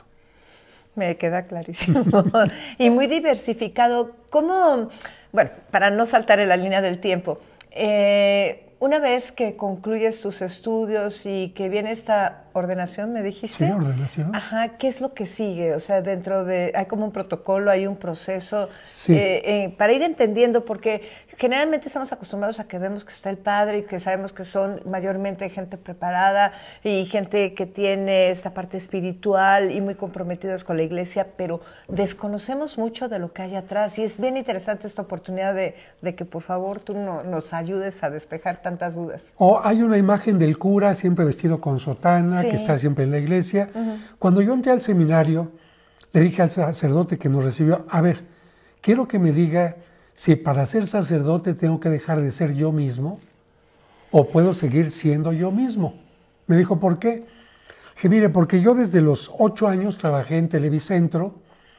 Me queda clarísimo. Y muy diversificado. ¿Cómo, bueno, para no saltar en la línea del tiempo, eh, una vez que concluyes tus estudios y que viene esta ordenación, ¿me dijiste? Sí, ordenación. Ajá, ¿qué es lo que sigue? O sea, dentro de, hay como un protocolo, hay un proceso, sí. eh, eh, para ir entendiendo, porque generalmente estamos acostumbrados a que vemos que está el padre y que sabemos que son mayormente gente preparada y gente que tiene esta parte espiritual y muy comprometidos con la iglesia, pero desconocemos mucho de lo que hay atrás y es bien interesante esta oportunidad de, de que por favor tú no, nos ayudes a despejar tantas dudas. O hay una imagen del cura siempre vestido con sotana, sí. que está siempre en la iglesia. Uh-huh. Cuando yo entré al seminario, le dije al sacerdote que nos recibió, a ver, quiero que me diga si para ser sacerdote tengo que dejar de ser yo mismo o puedo seguir siendo yo mismo. Me dijo, ¿por qué? Dije, mire, porque yo desde los ocho años trabajé en Televicentro.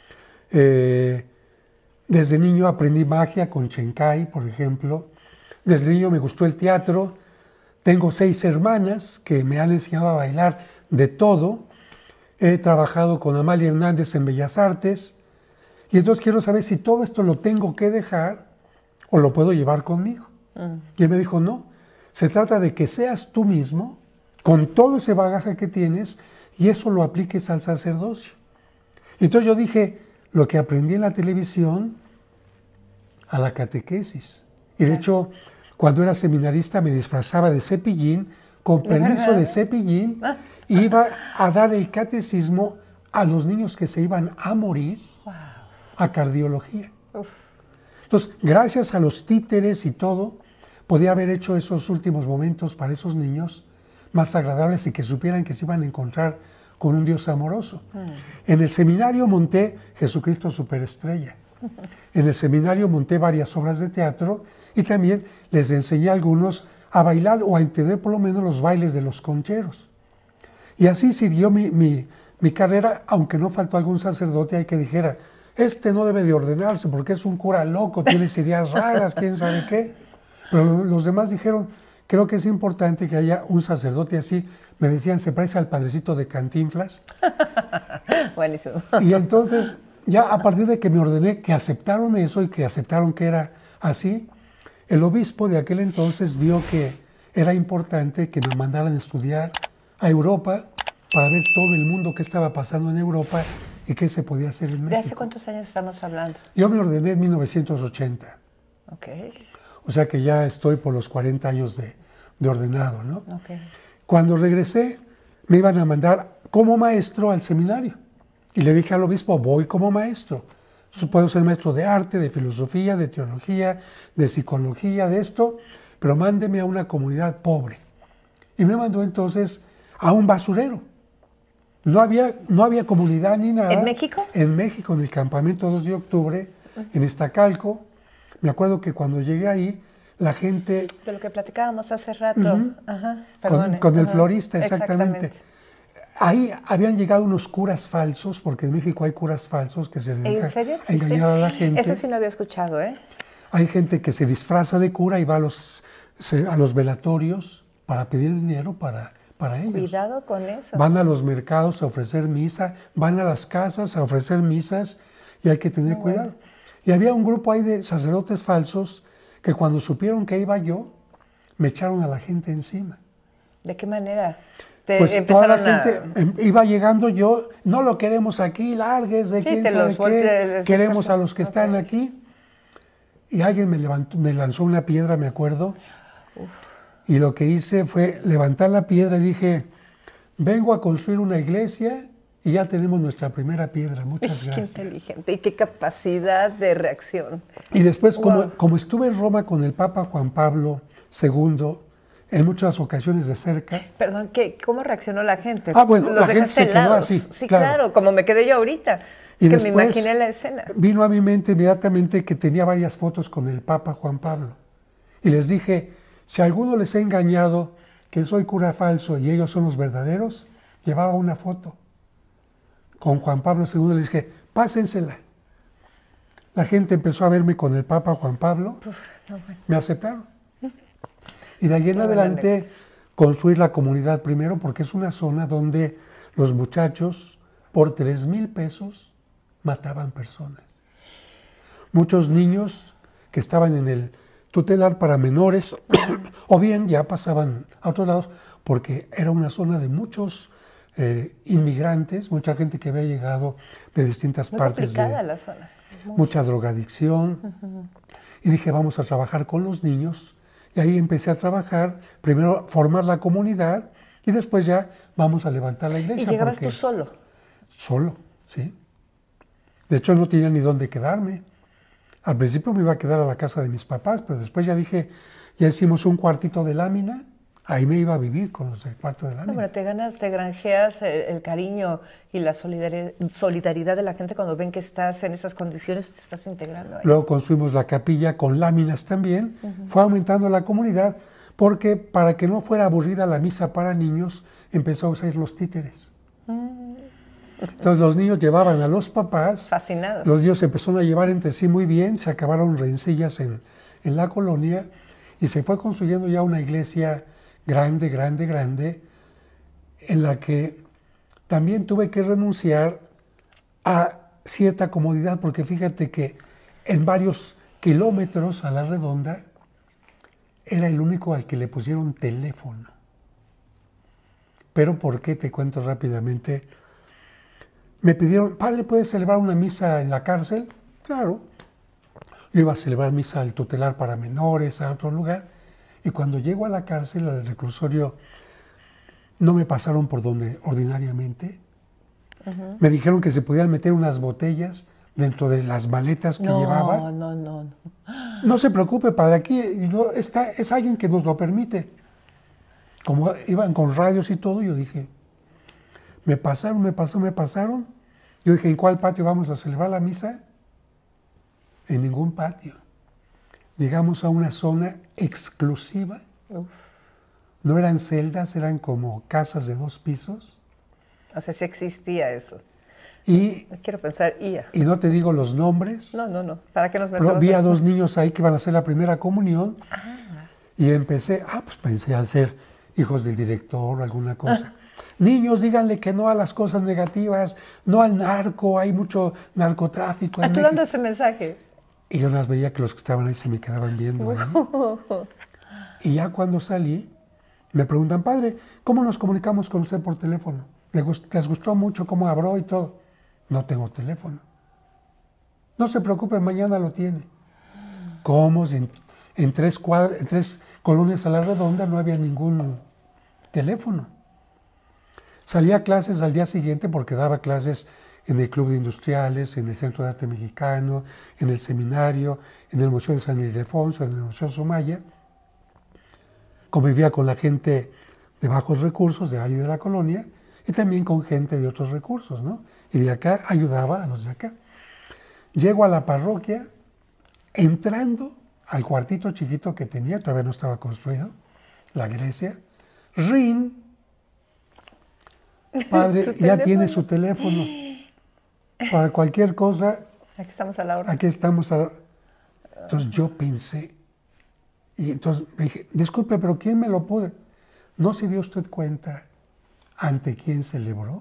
Eh, desde niño aprendí magia con Chencay, por ejemplo. Desde niño me gustó el teatro. Tengo seis hermanas que me han enseñado a bailar de todo. He trabajado con Amalia Hernández en Bellas Artes. Y entonces quiero saber si todo esto lo tengo que dejar o lo puedo llevar conmigo. Uh-huh. Y él me dijo, no, se trata de que seas tú mismo, con todo ese bagaje que tienes, y eso lo apliques al sacerdocio. Y entonces yo dije, lo que aprendí en la televisión, a la catequesis. Y de hecho, cuando era seminarista me disfrazaba de Cepillín, con permiso de Cepillín, iba a dar el catecismo a los niños que se iban a morir, wow. a cardiología. Uf. Entonces, gracias a los títeres y todo, podía haber hecho esos últimos momentos para esos niños más agradables y que supieran que se iban a encontrar con un Dios amoroso. Mm. En el seminario monté Jesucristo Superestrella. En el seminario monté varias obras de teatro y también les enseñé a algunos a bailar o a entender por lo menos los bailes de los concheros. Y así siguió mi, mi, mi carrera, aunque no faltó algún sacerdote ahí que dijera, este no debe de ordenarse porque es un cura loco, tiene ideas raras, quién sabe qué. Pero los demás dijeron, creo que es importante que haya un sacerdote así. Me decían, se parece al padrecito de Cantinflas. Buenísimo. Y entonces, ya a partir de que me ordené, que aceptaron eso y que aceptaron que era así, el obispo de aquel entonces vio que era importante que me mandaran a estudiar a Europa para ver todo el mundo qué estaba pasando en Europa y qué se podía hacer en México. ¿De hace cuántos años estamos hablando? Yo me ordené en mil novecientos ochenta. Ok. O sea que ya estoy por los cuarenta años de, de ordenado, ¿no? Ok. Cuando regresé, me iban a mandar como maestro al seminario. Y le dije al obispo, voy como maestro. Puedo ser maestro de arte, de filosofía, de teología, de psicología, de esto, pero mándeme a una comunidad pobre. Y me mandó entonces a un basurero. No había, no había comunidad ni nada. ¿En México? En México, en el campamento dos de octubre, uh-huh. en Iztacalco. Me acuerdo que cuando llegué ahí, la gente... De lo que platicábamos hace rato. Uh-huh. Ajá, con, con el ajá. florista, exactamente. exactamente. Ahí habían llegado unos curas falsos, porque en México hay curas falsos que se dedican ¿En serio? a engañar a la gente. Eso sí no había escuchado, ¿eh? Hay gente que se disfraza de cura y va a los, a los velatorios para pedir dinero para, para ellos. Cuidado con eso. Van a los mercados a ofrecer misa, van a las casas a ofrecer misas y hay que tener Muy cuidado. bueno. Y había un grupo ahí de sacerdotes falsos que cuando supieron que iba yo, me echaron a la gente encima. ¿De qué manera? Te Pues toda la empezaron gente a... iba llegando yo, no lo queremos aquí, largues, de Sí, quién te sabe los qué, volteas, queremos estás- a los que ok. están aquí. Y alguien me, levantó, me lanzó una piedra, me acuerdo, y lo que hice fue levantar la piedra y dije, vengo a construir una iglesia y ya tenemos nuestra primera piedra, muchas Qué gracias. inteligente y qué capacidad de reacción. Y después, como, Wow. como estuve en Roma con el Papa Juan Pablo segundo, en muchas ocasiones de cerca, Perdón, ¿qué, ¿cómo reaccionó la gente? Ah, bueno, Los la gente dejaste se quedó helados. así, Sí, claro. claro. como me quedé yo ahorita. Y Es que me después imaginé la escena. vino a mi mente inmediatamente que tenía varias fotos con el Papa Juan Pablo. Y les dije, si a alguno les he engañado que soy cura falso y ellos son los verdaderos, llevaba una foto con Juan Pablo segundo. Les dije, pásensela. La gente empezó a verme con el Papa Juan Pablo. Uf, no, bueno. Me aceptaron. Y de ahí en Qué buena adelante construir la comunidad primero, porque es una zona donde los muchachos por tres mil pesos mataban personas. Muchos niños que estaban en el tutelar para menores, o bien ya pasaban a otros lados, porque era una zona de muchos eh, inmigrantes, mucha gente que había llegado de distintas Muy partes complicada de la zona. Muy- mucha drogadicción. Uh-huh. Y dije, vamos a trabajar con los niños. Y ahí empecé a trabajar, primero formar la comunidad y después ya vamos a levantar la iglesia. ¿Y llegabas porque- tú solo? Solo, sí. De hecho, no tenía ni dónde quedarme. Al principio me iba a quedar a la casa de mis papás, pero después ya dije, ya hicimos un cuartito de lámina, ahí me iba a vivir con los del cuarto de lámina. No, pero te ganas, te granjeas el, el cariño y la solidari- solidaridad de la gente cuando ven que estás en esas condiciones, te estás integrando ahí. Luego construimos la capilla con láminas también. Uh-huh. Fue aumentando la comunidad porque para que no fuera aburrida la misa para niños, empezó a usar los títeres. Uh-huh. Entonces los niños llevaban a los papás. Fascinados. Los niños se empezaron a llevar entre sí muy bien, se acabaron rencillas en, en la colonia y se fue construyendo ya una iglesia grande, grande, grande, en la que también tuve que renunciar a cierta comodidad, porque fíjate que en varios kilómetros a la redonda era el único al que le pusieron teléfono. Pero ¿por qué? Te cuento rápidamente. Me pidieron, padre, ¿puedes celebrar una misa en la cárcel? Claro. Yo iba a celebrar misa al tutelar para menores, a otro lugar, y cuando llego a la cárcel, al reclusorio, no me pasaron por donde ordinariamente. Uh-huh. Me dijeron que se podían meter unas botellas dentro de las maletas que no, llevaba. No, no, no. No se preocupe, padre, aquí no, está, es alguien que nos lo permite. Como iban con radios y todo, yo dije, me pasaron, me pasaron, me pasaron. Yo dije, ¿en cuál patio vamos a celebrar la misa? En ningún patio. Llegamos a una zona exclusiva. Uf. No eran celdas, eran como casas de dos pisos. O sea, sí existía eso. Y, Quiero pensar, I A. Y no te digo los nombres. No, no, no. ¿Para qué nos metemos? Pero vi a dos niños ahí que iban a hacer la primera comunión. Ah. Y empecé, ah, pues pensé al ser hijos del director o alguna cosa. Ah. Niños, díganle que no a las cosas negativas, no al narco, hay mucho narcotráfico. ¿A tú dando ese mensaje? Y yo las veía que los que estaban ahí se me quedaban viendo. ¿eh? Y ya cuando salí, me preguntan, padre, ¿cómo nos comunicamos con usted por teléfono? ¿Les gust- les gustó mucho cómo habló y todo? No tengo teléfono. No se preocupen, mañana lo tiene. ¿Cómo? Si en, en tres cuadras, en tres colonias a la redonda no había ningún teléfono. Salía a clases al día siguiente porque daba clases en el Club de Industriales, en el Centro de Arte Mexicano, en el Seminario, en el Museo de San Ildefonso, en el Museo Sumaya. Convivía con la gente de bajos recursos, de ahí de la colonia, y también con gente de otros recursos, ¿no? Y de acá ayudaba a los de acá. Llego a la parroquia, entrando al cuartito chiquito que tenía, todavía no estaba construido, la iglesia. ¡Rin! Padre, ya tiene su teléfono. Para cualquier cosa, Aquí estamos a la hora. aquí estamos. A... Entonces yo pensé, y entonces me dije, disculpe, pero ¿quién me lo puede? ¿No se dio usted cuenta ante quién celebró?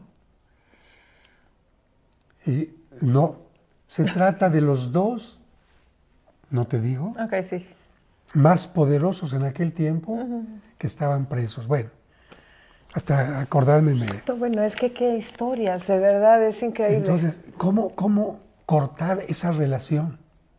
Y no, se trata de los dos, no te digo, Ok, sí. más poderosos en aquel tiempo que estaban presos. Bueno, hasta acordarme me... Bueno, es que qué historias, de verdad, es increíble. Entonces, ¿cómo, cómo cortar esa relación?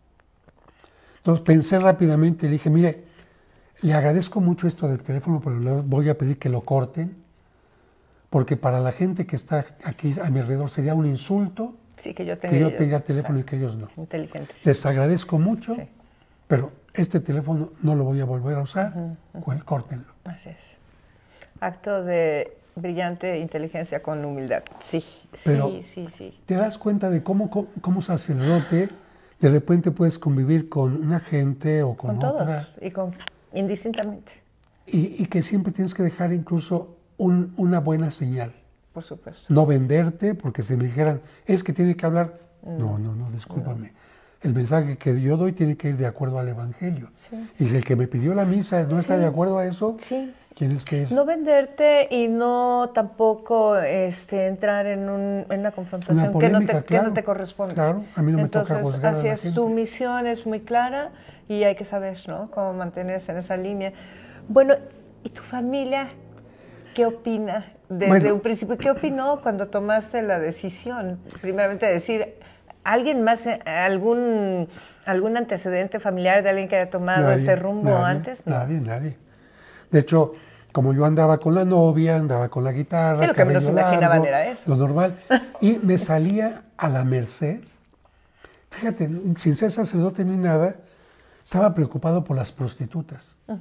Entonces pensé rápidamente y dije, mire, le agradezco mucho esto del teléfono, pero le voy a pedir que lo corten, porque para la gente que está aquí a mi alrededor sería un insulto sí, que yo tenga, que yo ellos, tenga teléfono claro, y que ellos no. inteligentes. Les agradezco mucho, Sí. pero este teléfono no lo voy a volver a usar, uh-huh. Córtenlo. Así es. Acto de brillante inteligencia con humildad. Sí, Pero sí, sí, sí. te das cuenta de cómo, cómo, cómo sacerdote de repente puedes convivir con una gente o con, Con todos otra. y con indistintamente. Y, y que siempre tienes que dejar incluso un, una buena señal. Por supuesto. No venderte, porque si me dijeran, es que tiene que hablar. No, no, no, discúlpame. No. El mensaje que yo doy tiene que ir de acuerdo al Evangelio. Sí. Y si el que me pidió la misa no sí. está de acuerdo a eso, sí. tienes que ir. No venderte y no tampoco este, entrar en, un, en una confrontación una polémica, que, no te, claro, que no te corresponde. Claro, a mí no me Entonces, toca juzgar así a la es, gente. Tu misión es muy clara y hay que saber, ¿no?, cómo mantenerse en esa línea. Bueno, ¿y tu familia qué opina desde bueno, un principio? ¿Qué opinó cuando tomaste la decisión? Primeramente decir, ¿alguien más, algún, algún antecedente familiar de alguien que haya tomado nadie, ese rumbo nadie, antes? No. Nadie, nadie. De hecho, como yo andaba con la novia, andaba con la guitarra, sí, lo que menos imaginaban era eso. Lo normal. Y me salía a la merced. Fíjate, sin ser sacerdote ni nada, estaba preocupado por las prostitutas. Uh-huh.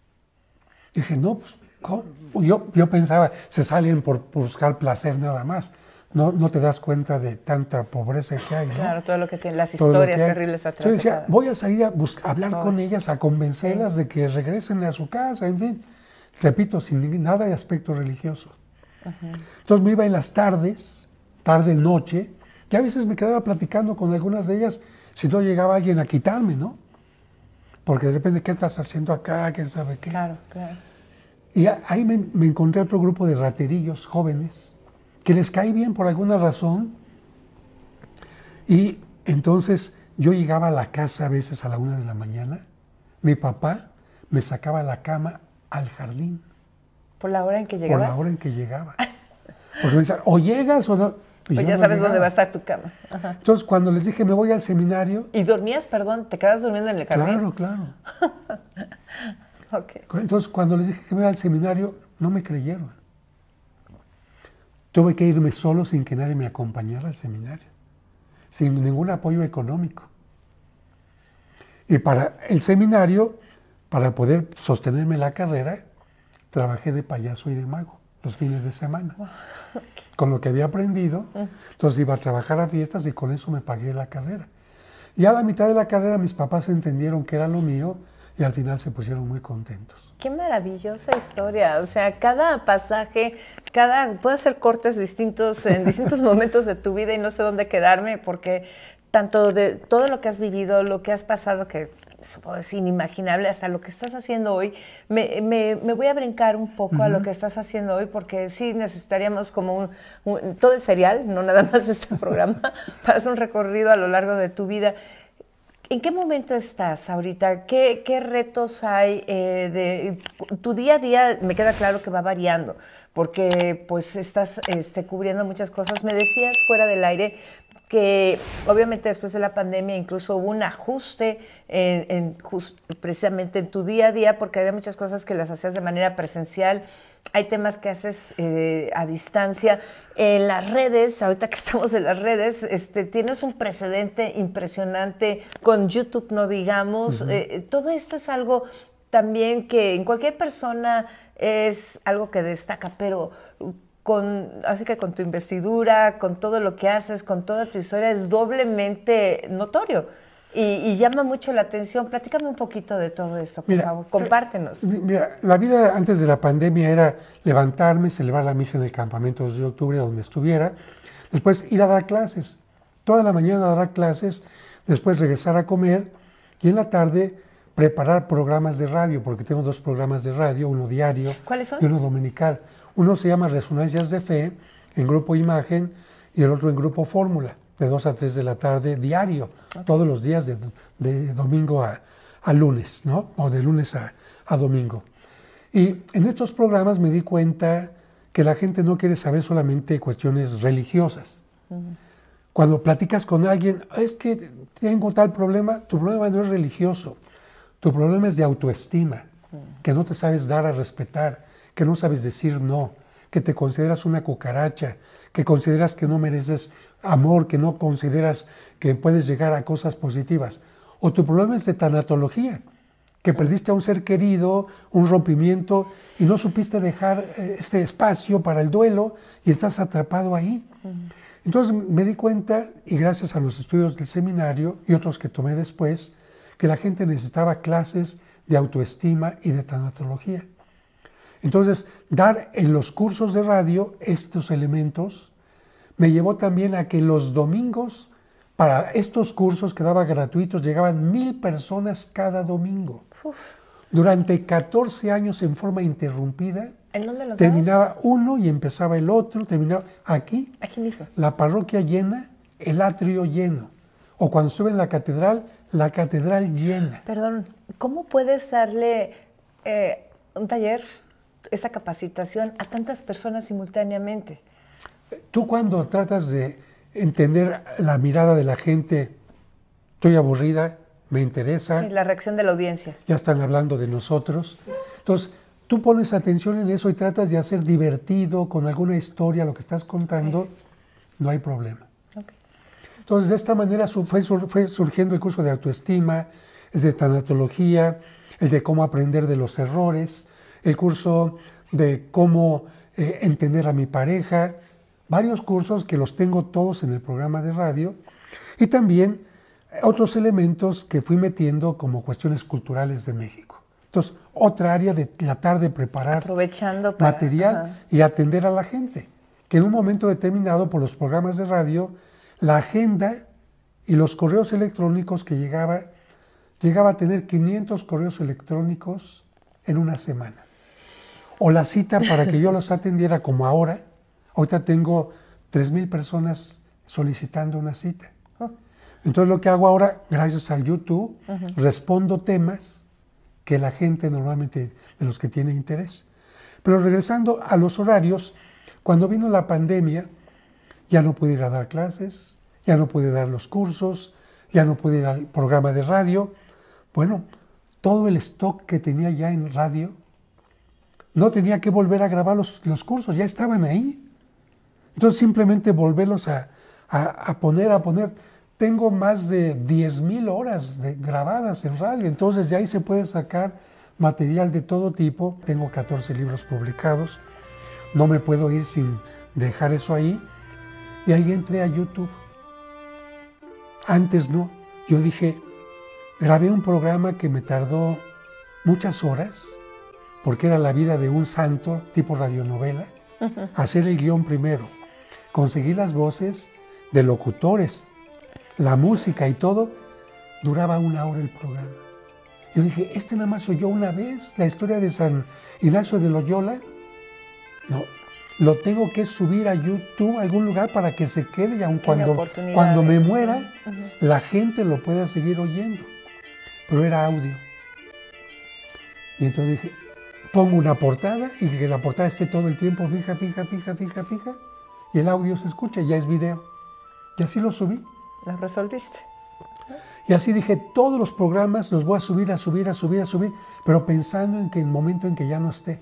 Dije, no, pues, ¿cómo? Yo, yo pensaba, se salen por, por buscar placer nada más. No, no te das cuenta de tanta pobreza que hay, ¿no? Claro, todo lo que tiene, las historias terribles atrás. Yo decía, de cada... voy a salir a, buscar, a hablar oh, con ellas, a convencerlas sí. de que regresen a su casa, en fin. Repito, sin nada de aspecto religioso. Uh-huh. Entonces me iba en las tardes, tarde, noche, y a veces me quedaba platicando con algunas de ellas si no llegaba alguien a quitarme, ¿no? Porque de repente, ¿qué estás haciendo acá? ¿Quién sabe qué? Claro, claro. Y ahí me, me encontré otro grupo de raterillos jóvenes que les caí bien por alguna razón. Y entonces yo llegaba a la casa a veces a la una de la mañana. Mi papá me sacaba la cama al jardín. ¿Por la hora en que llegabas? Por la hora en que llegaba. Porque me decían, o llegas o no. Pues ya no sabes llegaba. Dónde va a estar tu cama. Ajá. Entonces, cuando les dije, me voy al seminario... ¿Y dormías, perdón? ¿Te quedabas durmiendo en el jardín? Claro, claro. Okay. Entonces, cuando les dije que me iba al seminario, no me creyeron. Tuve que irme solo sin que nadie me acompañara al seminario, sin ningún apoyo económico. Y para el seminario, para poder sostenerme la carrera, trabajé de payaso y de mago los fines de semana. Wow. Con lo que había aprendido, entonces iba a trabajar a fiestas y con eso me pagué la carrera. Y a la mitad de la carrera mis papás entendieron que era lo mío y al final se pusieron muy contentos. Qué maravillosa historia, o sea, cada pasaje, cada, puedo hacer cortes distintos en distintos momentos de tu vida y no sé dónde quedarme porque tanto de todo lo que has vivido, lo que has pasado, que es inimaginable, hasta lo que estás haciendo hoy, me, me, me voy a brincar un poco uh-huh. a lo que estás haciendo hoy porque sí necesitaríamos como un, un, todo el serial, no nada más este programa, para hacer un recorrido a lo largo de tu vida. ¿En qué momento estás ahorita? ¿Qué, qué retos hay? Eh, de, tu día a día me queda claro que va variando, porque pues estás este, cubriendo muchas cosas. Me decías fuera del aire que obviamente después de la pandemia incluso hubo un ajuste en, en just, precisamente en tu día a día, porque había muchas cosas que las hacías de manera presencial. Hay temas que haces eh, a distancia. En las redes, ahorita que estamos en las redes, este, tienes un precedente impresionante con YouTube, no digamos. Uh-huh. eh, todo esto es algo también que en cualquier persona es algo que destaca, pero con, así que con tu investidura, con todo lo que haces, con toda tu historia, es doblemente notorio. Y, y llama mucho la atención. Platícame un poquito de todo esto, por mira, favor. Compártenos. Eh, mira, la vida antes de la pandemia era levantarme, celebrar la misa en el campamento dos de octubre, donde estuviera, después ir a dar clases, toda la mañana a dar clases, después regresar a comer y en la tarde preparar programas de radio, porque tengo dos programas de radio, uno diario ¿Cuáles son? Y uno dominical. Uno se llama Resonancias de Fe, en Grupo Imagen, y el otro en Grupo Fórmula, de dos a tres de la tarde, diario, okay. Todos los días, de, de domingo a, a lunes, ¿no? O de lunes a, a domingo. Y en estos programas me di cuenta que la gente no quiere saber solamente cuestiones religiosas. Uh-huh. Cuando platicas con alguien, es que tengo tal problema, tu problema no es religioso, tu problema es de autoestima, uh-huh. Que no te sabes dar a respetar, que no sabes decir no, que te consideras una cucaracha, que consideras que no mereces amor, que no consideras que puedes llegar a cosas positivas. O tu problema es de tanatología, que perdiste a un ser querido, un rompimiento, y no supiste dejar este espacio para el duelo y estás atrapado ahí. Uh-huh. Entonces me di cuenta, y gracias a los estudios del seminario y otros que tomé después, que la gente necesitaba clases de autoestima y de tanatología. Entonces, dar en los cursos de radio estos elementos me llevó también a que los domingos, para estos cursos que daba gratuitos, llegaban mil personas cada domingo. Uf. Durante catorce años en forma interrumpida. ¿En dónde los terminaba dabas? Uno y empezaba el otro, terminaba aquí. Aquí mismo. La parroquia llena, el atrio lleno. O cuando estuve en la catedral, la catedral llena. Perdón, ¿cómo puedes darle eh, un taller, esa capacitación a tantas personas simultáneamente? Tú cuando tratas de entender la mirada de la gente, estoy aburrida, me interesa. Sí, la reacción de la audiencia. Ya están hablando de nosotros. Entonces, tú pones atención en eso y tratas de hacer divertido con alguna historia lo que estás contando, no hay problema. Okay. Entonces, de esta manera fue, fue surgiendo el curso de autoestima, el de tanatología, el de cómo aprender de los errores, el curso de cómo eh, entender a mi pareja, varios cursos que los tengo todos en el programa de radio, y también otros elementos que fui metiendo como cuestiones culturales de México. Entonces, otra área de tratar de preparar Aprovechando para, material ajá. y atender a la gente, que en un momento determinado por los programas de radio, la agenda y los correos electrónicos que llegaba, llegaba a tener quinientos correos electrónicos en una semana. O la cita para que yo los atendiera como ahora. Ahorita tengo tres mil personas solicitando una cita. Oh. Entonces lo que hago ahora, gracias al YouTube, uh-huh. respondo temas que la gente normalmente, de los que tiene interés. Pero regresando a los horarios, cuando vino la pandemia, ya no pude ir a dar clases, ya no pude dar los cursos, ya no pude ir al programa de radio. Bueno, todo el stock que tenía ya en radio, no tenía que volver a grabar los, los cursos, ya estaban ahí. Entonces simplemente volverlos a, a, a poner, a poner. Tengo más de diez mil horas de, grabadas en radio, entonces de ahí se puede sacar material de todo tipo. Tengo catorce libros publicados, no me puedo ir sin dejar eso ahí. Y ahí entré a YouTube. Antes no, yo dije, grabé un programa que me tardó muchas horas, porque era la vida de un santo, tipo radionovela, uh-huh. hacer el guión primero, conseguir las voces de locutores, la música y todo, duraba una hora el programa. Yo dije, ¿este nada más oyó una vez la historia de San Ignacio de Loyola? No, lo tengo que subir a YouTube, a algún lugar, para que se quede y aun cuando, cuando me muera, uh-huh. la gente lo pueda seguir oyendo. Pero era audio. Y entonces dije, pongo una portada y que la portada esté todo el tiempo fija, fija, fija, fija, fija, y el audio se escucha, ya es video. Y así lo subí. Lo resolviste. Y así dije, todos los programas los voy a subir, a subir, a subir, a subir, pero pensando en que en el momento en que ya no esté.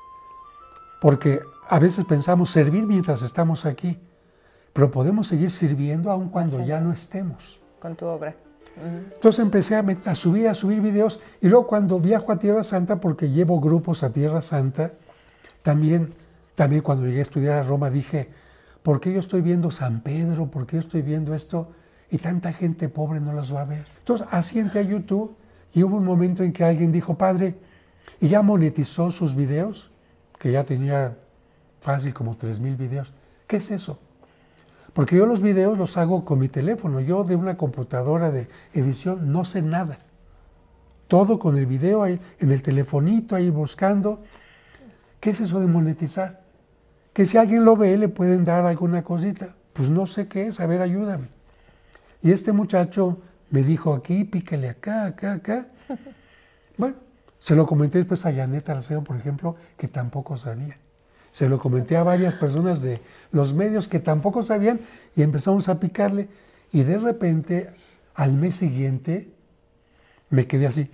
Porque a veces pensamos servir mientras estamos aquí, pero podemos seguir sirviendo aun cuando Así. ya no estemos. Con tu obra. Entonces empecé a, met- a subir, a subir videos, y luego cuando viajo a Tierra Santa, porque llevo grupos a Tierra Santa, también, también cuando llegué a estudiar a Roma dije, ¿por qué yo estoy viendo San Pedro? ¿Por qué yo estoy viendo esto? Y tanta gente pobre no las va a ver. Entonces así entré a YouTube, y hubo un momento en que alguien dijo, padre, y ya monetizó sus videos, que ya tenía fácil como tres mil videos. ¿Qué es eso? Porque yo los videos los hago con mi teléfono. Yo de una computadora de edición no sé nada. Todo con el video ahí, en el telefonito, ahí buscando. ¿Qué es eso de monetizar? Que si alguien lo ve, le pueden dar alguna cosita. Pues no sé qué es, a ver, ayúdame. Y este muchacho me dijo aquí, pícale acá, acá, acá. Bueno, se lo comenté después a Janet Arceo, por ejemplo, que tampoco sabía. Se lo comenté a varias personas de los medios que tampoco sabían y empezamos a picarle. Y de repente, al mes siguiente, me quedé así.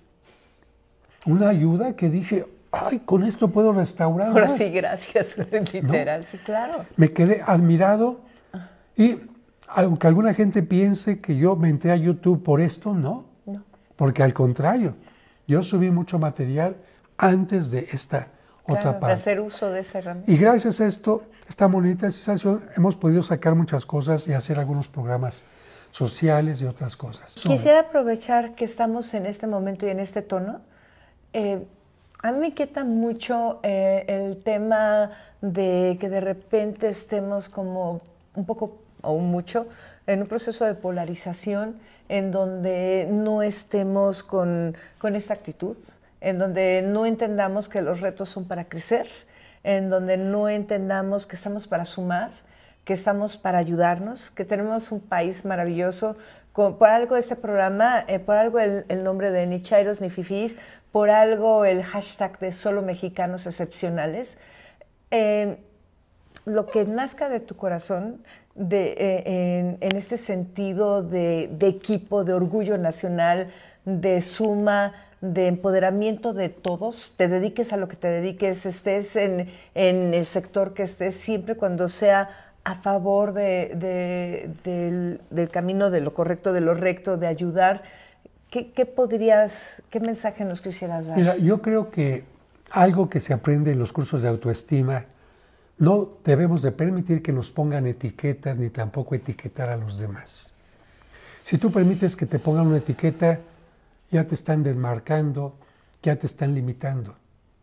Una ayuda que dije, ay, con esto puedo restaurar Ahora más. sí, gracias. Literal, sí, claro. Me quedé admirado y aunque alguna gente piense que yo me entré a YouTube por esto, no. No. Porque al contrario, yo subí mucho material antes de esta otra Claro, de parte. hacer uso de esa herramienta. Y gracias a esto, esta monetización, hemos podido sacar muchas cosas y hacer algunos programas sociales y otras cosas. Quisiera aprovechar que estamos en este momento y en este tono. Eh, a mí me inquieta mucho eh, el tema de que de repente estemos como un poco o un mucho en un proceso de polarización en donde no estemos con, con esa actitud, en donde no entendamos que los retos son para crecer, en donde no entendamos que estamos para sumar, que estamos para ayudarnos, que tenemos un país maravilloso. Con, por algo este programa, eh, por algo el, el nombre de Ni Chairos ni Fifís, por algo el hashtag de Solo Mexicanos Excepcionales. Eh, lo que nazca de tu corazón, de, eh, en, en este sentido de, de equipo, de orgullo nacional, de suma, de empoderamiento de todos, te dediques a lo que te dediques, estés en, en el sector que estés, siempre cuando sea a favor de, de, del, del camino, de lo correcto, de lo recto, de ayudar. ¿Qué, qué podrías, qué mensaje nos quisieras dar? Mira, yo creo que algo que se aprende en los cursos de autoestima, no debemos de permitir que nos pongan etiquetas ni tampoco etiquetar a los demás. Si tú permites que te pongan una etiqueta, ya te están desmarcando, ya te están limitando.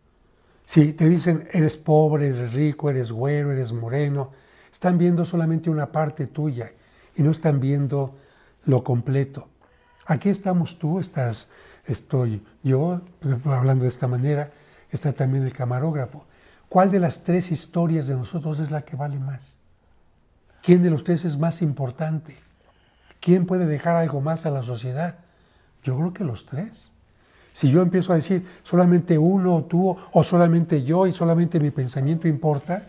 Si te dicen eres pobre, eres rico, eres güero, eres moreno, están viendo solamente una parte tuya y no están viendo lo completo. Aquí estamos tú, estás, estoy yo, hablando de esta manera, está también el camarógrafo. ¿Cuál de las tres historias de nosotros es la que vale más? ¿Quién de los tres es más importante? ¿Quién puede dejar algo más a la sociedad? Yo creo que los tres. Si yo empiezo a decir solamente uno o tú o solamente yo y solamente mi pensamiento importa,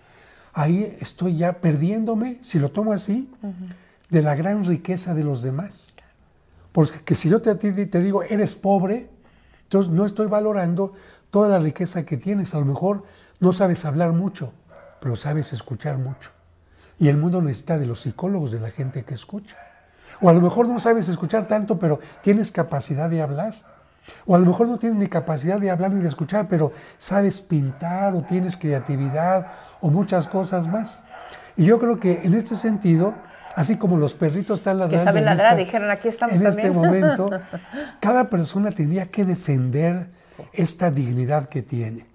ahí estoy ya perdiéndome, si lo tomo así, uh-huh, de la gran riqueza de los demás. Porque si yo te, te digo, eres pobre, entonces no estoy valorando toda la riqueza que tienes. A lo mejor no sabes hablar mucho, pero sabes escuchar mucho. Y el mundo necesita de los psicólogos, de la gente que escucha. O a lo mejor no sabes escuchar tanto, pero tienes capacidad de hablar. O a lo mejor no tienes ni capacidad de hablar ni de escuchar, pero sabes pintar o tienes creatividad o muchas cosas más. Y yo creo que en este sentido, así como los perritos están ladrando... Que saben ladrar, esta, dijeron, aquí estamos en también. este momento, cada persona tendría que defender sí. esta dignidad que tiene.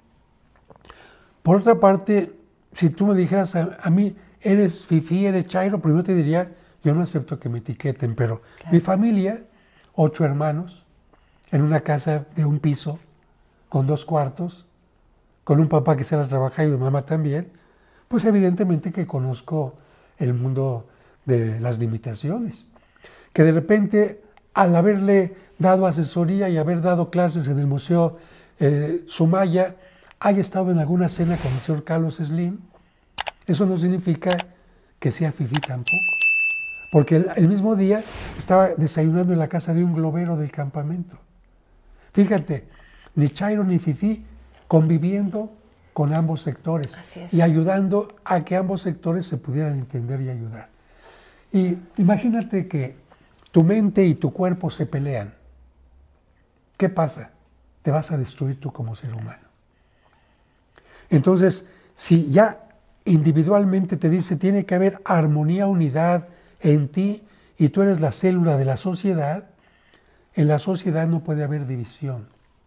Por otra parte, si tú me dijeras a, a mí, eres fifí, eres chairo, primero te diría, yo no acepto que me etiqueten, pero claro. Mi familia, ocho hermanos, en una casa de un piso, con dos cuartos, con un papá que sale a trabajar y una mamá también, pues evidentemente que conozco el mundo de las limitaciones. Que de repente, al haberle dado asesoría y haber dado clases en el Museo eh, Sumaya haya estado en alguna cena con el señor Carlos Slim, eso no significa que sea fifí tampoco. Porque el, el mismo día estaba desayunando en la casa de un globero del campamento. Fíjate, ni chairo ni fifí conviviendo con ambos sectores y ayudando a que ambos sectores se pudieran entender y ayudar. Y imagínate que tu mente y tu cuerpo se pelean. ¿Qué pasa? Te vas a destruir tú como ser humano. Entonces, si ya individualmente te dice tiene que haber armonía, unidad en ti y tú eres la célula de la sociedad, en la sociedad no puede haber división.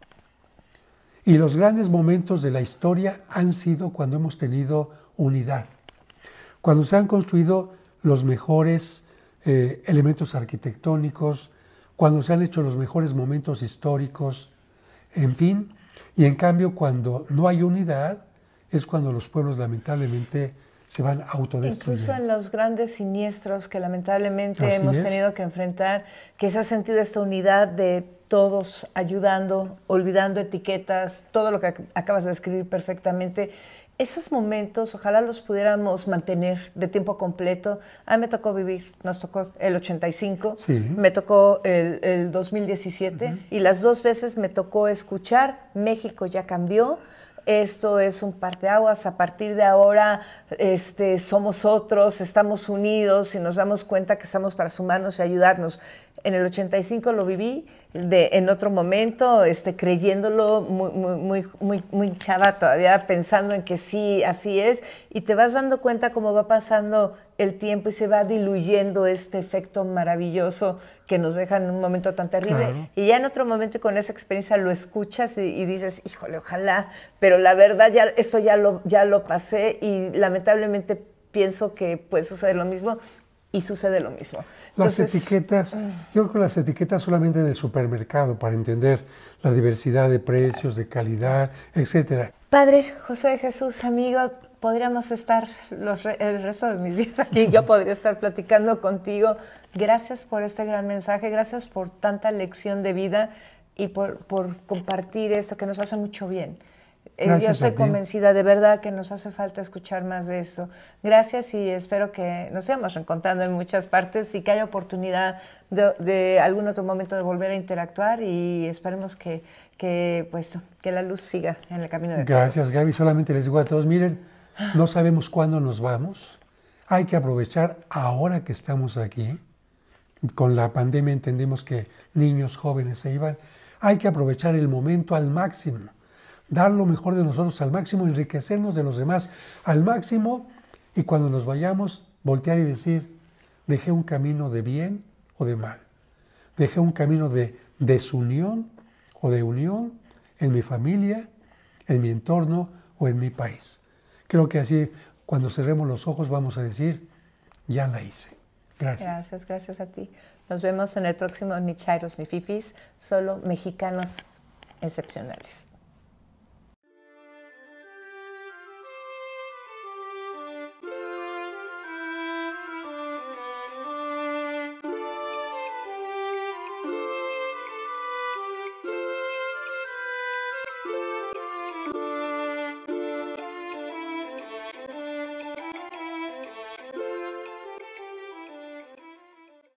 Y los grandes momentos de la historia han sido cuando hemos tenido unidad, cuando se han construido los mejores eh, elementos arquitectónicos, cuando se han hecho los mejores momentos históricos, en fin, y en cambio cuando no hay unidad es cuando los pueblos lamentablemente se van autodestruyendo. Incluso en los grandes siniestros que lamentablemente Así hemos es. tenido que enfrentar, que se ha sentido esta unidad de todos ayudando, olvidando etiquetas, todo lo que acabas de describir perfectamente. Esos momentos, ojalá los pudiéramos mantener de tiempo completo. A mí me tocó vivir, nos tocó el ochenta y cinco, Sí. me tocó el, el dos mil diecisiete, uh-huh. y las dos veces me tocó escuchar, México ya cambió, esto es un parteaguas, a partir de ahora este, somos otros, estamos unidos y nos damos cuenta que estamos para sumarnos y ayudarnos. En el ochenta y cinco lo viví, de, en otro momento, este, creyéndolo muy, muy, muy, muy, muy chava todavía, pensando en que sí, así es, y te vas dando cuenta cómo va pasando el tiempo y se va diluyendo este efecto maravilloso que nos deja en un momento tan terrible. Claro. Y ya en otro momento con esa experiencia lo escuchas y, y dices, híjole, ojalá, pero la verdad ya eso ya lo, ya lo pasé y lamentablemente pienso que puede suceder lo mismo. Y sucede lo mismo. Las Entonces, etiquetas, yo creo que las etiquetas solamente del supermercado para entender la diversidad de precios, de calidad, etcétera. Padre José de Jesús, amigo, podríamos estar los re el resto de mis días aquí, yo podría estar platicando contigo. Gracias por este gran mensaje, gracias por tanta lección de vida y por, por compartir esto que nos hace mucho bien. Gracias, yo estoy convencida de verdad que nos hace falta escuchar más de esto. Gracias y espero que nos sigamos reencontrando en muchas partes y que haya oportunidad de, de algún otro momento de volver a interactuar y esperemos que, que, pues, que la luz siga en el camino de Gracias, todos. Gaby. Solamente les digo a todos, miren, no sabemos cuándo nos vamos. Hay que aprovechar ahora que estamos aquí. Con la pandemia entendimos que niños, jóvenes se iban. Hay que aprovechar el momento al máximo. Dar lo mejor de nosotros al máximo, enriquecernos de los demás al máximo y cuando nos vayamos, voltear y decir, dejé un camino de bien o de mal. Dejé un camino de desunión o de unión en mi familia, en mi entorno o en mi país. Creo que así, cuando cerremos los ojos, vamos a decir, ya la hice. Gracias. Gracias, gracias a ti. Nos vemos en el próximo Ni Chairos ni Fifis, solo mexicanos excepcionales.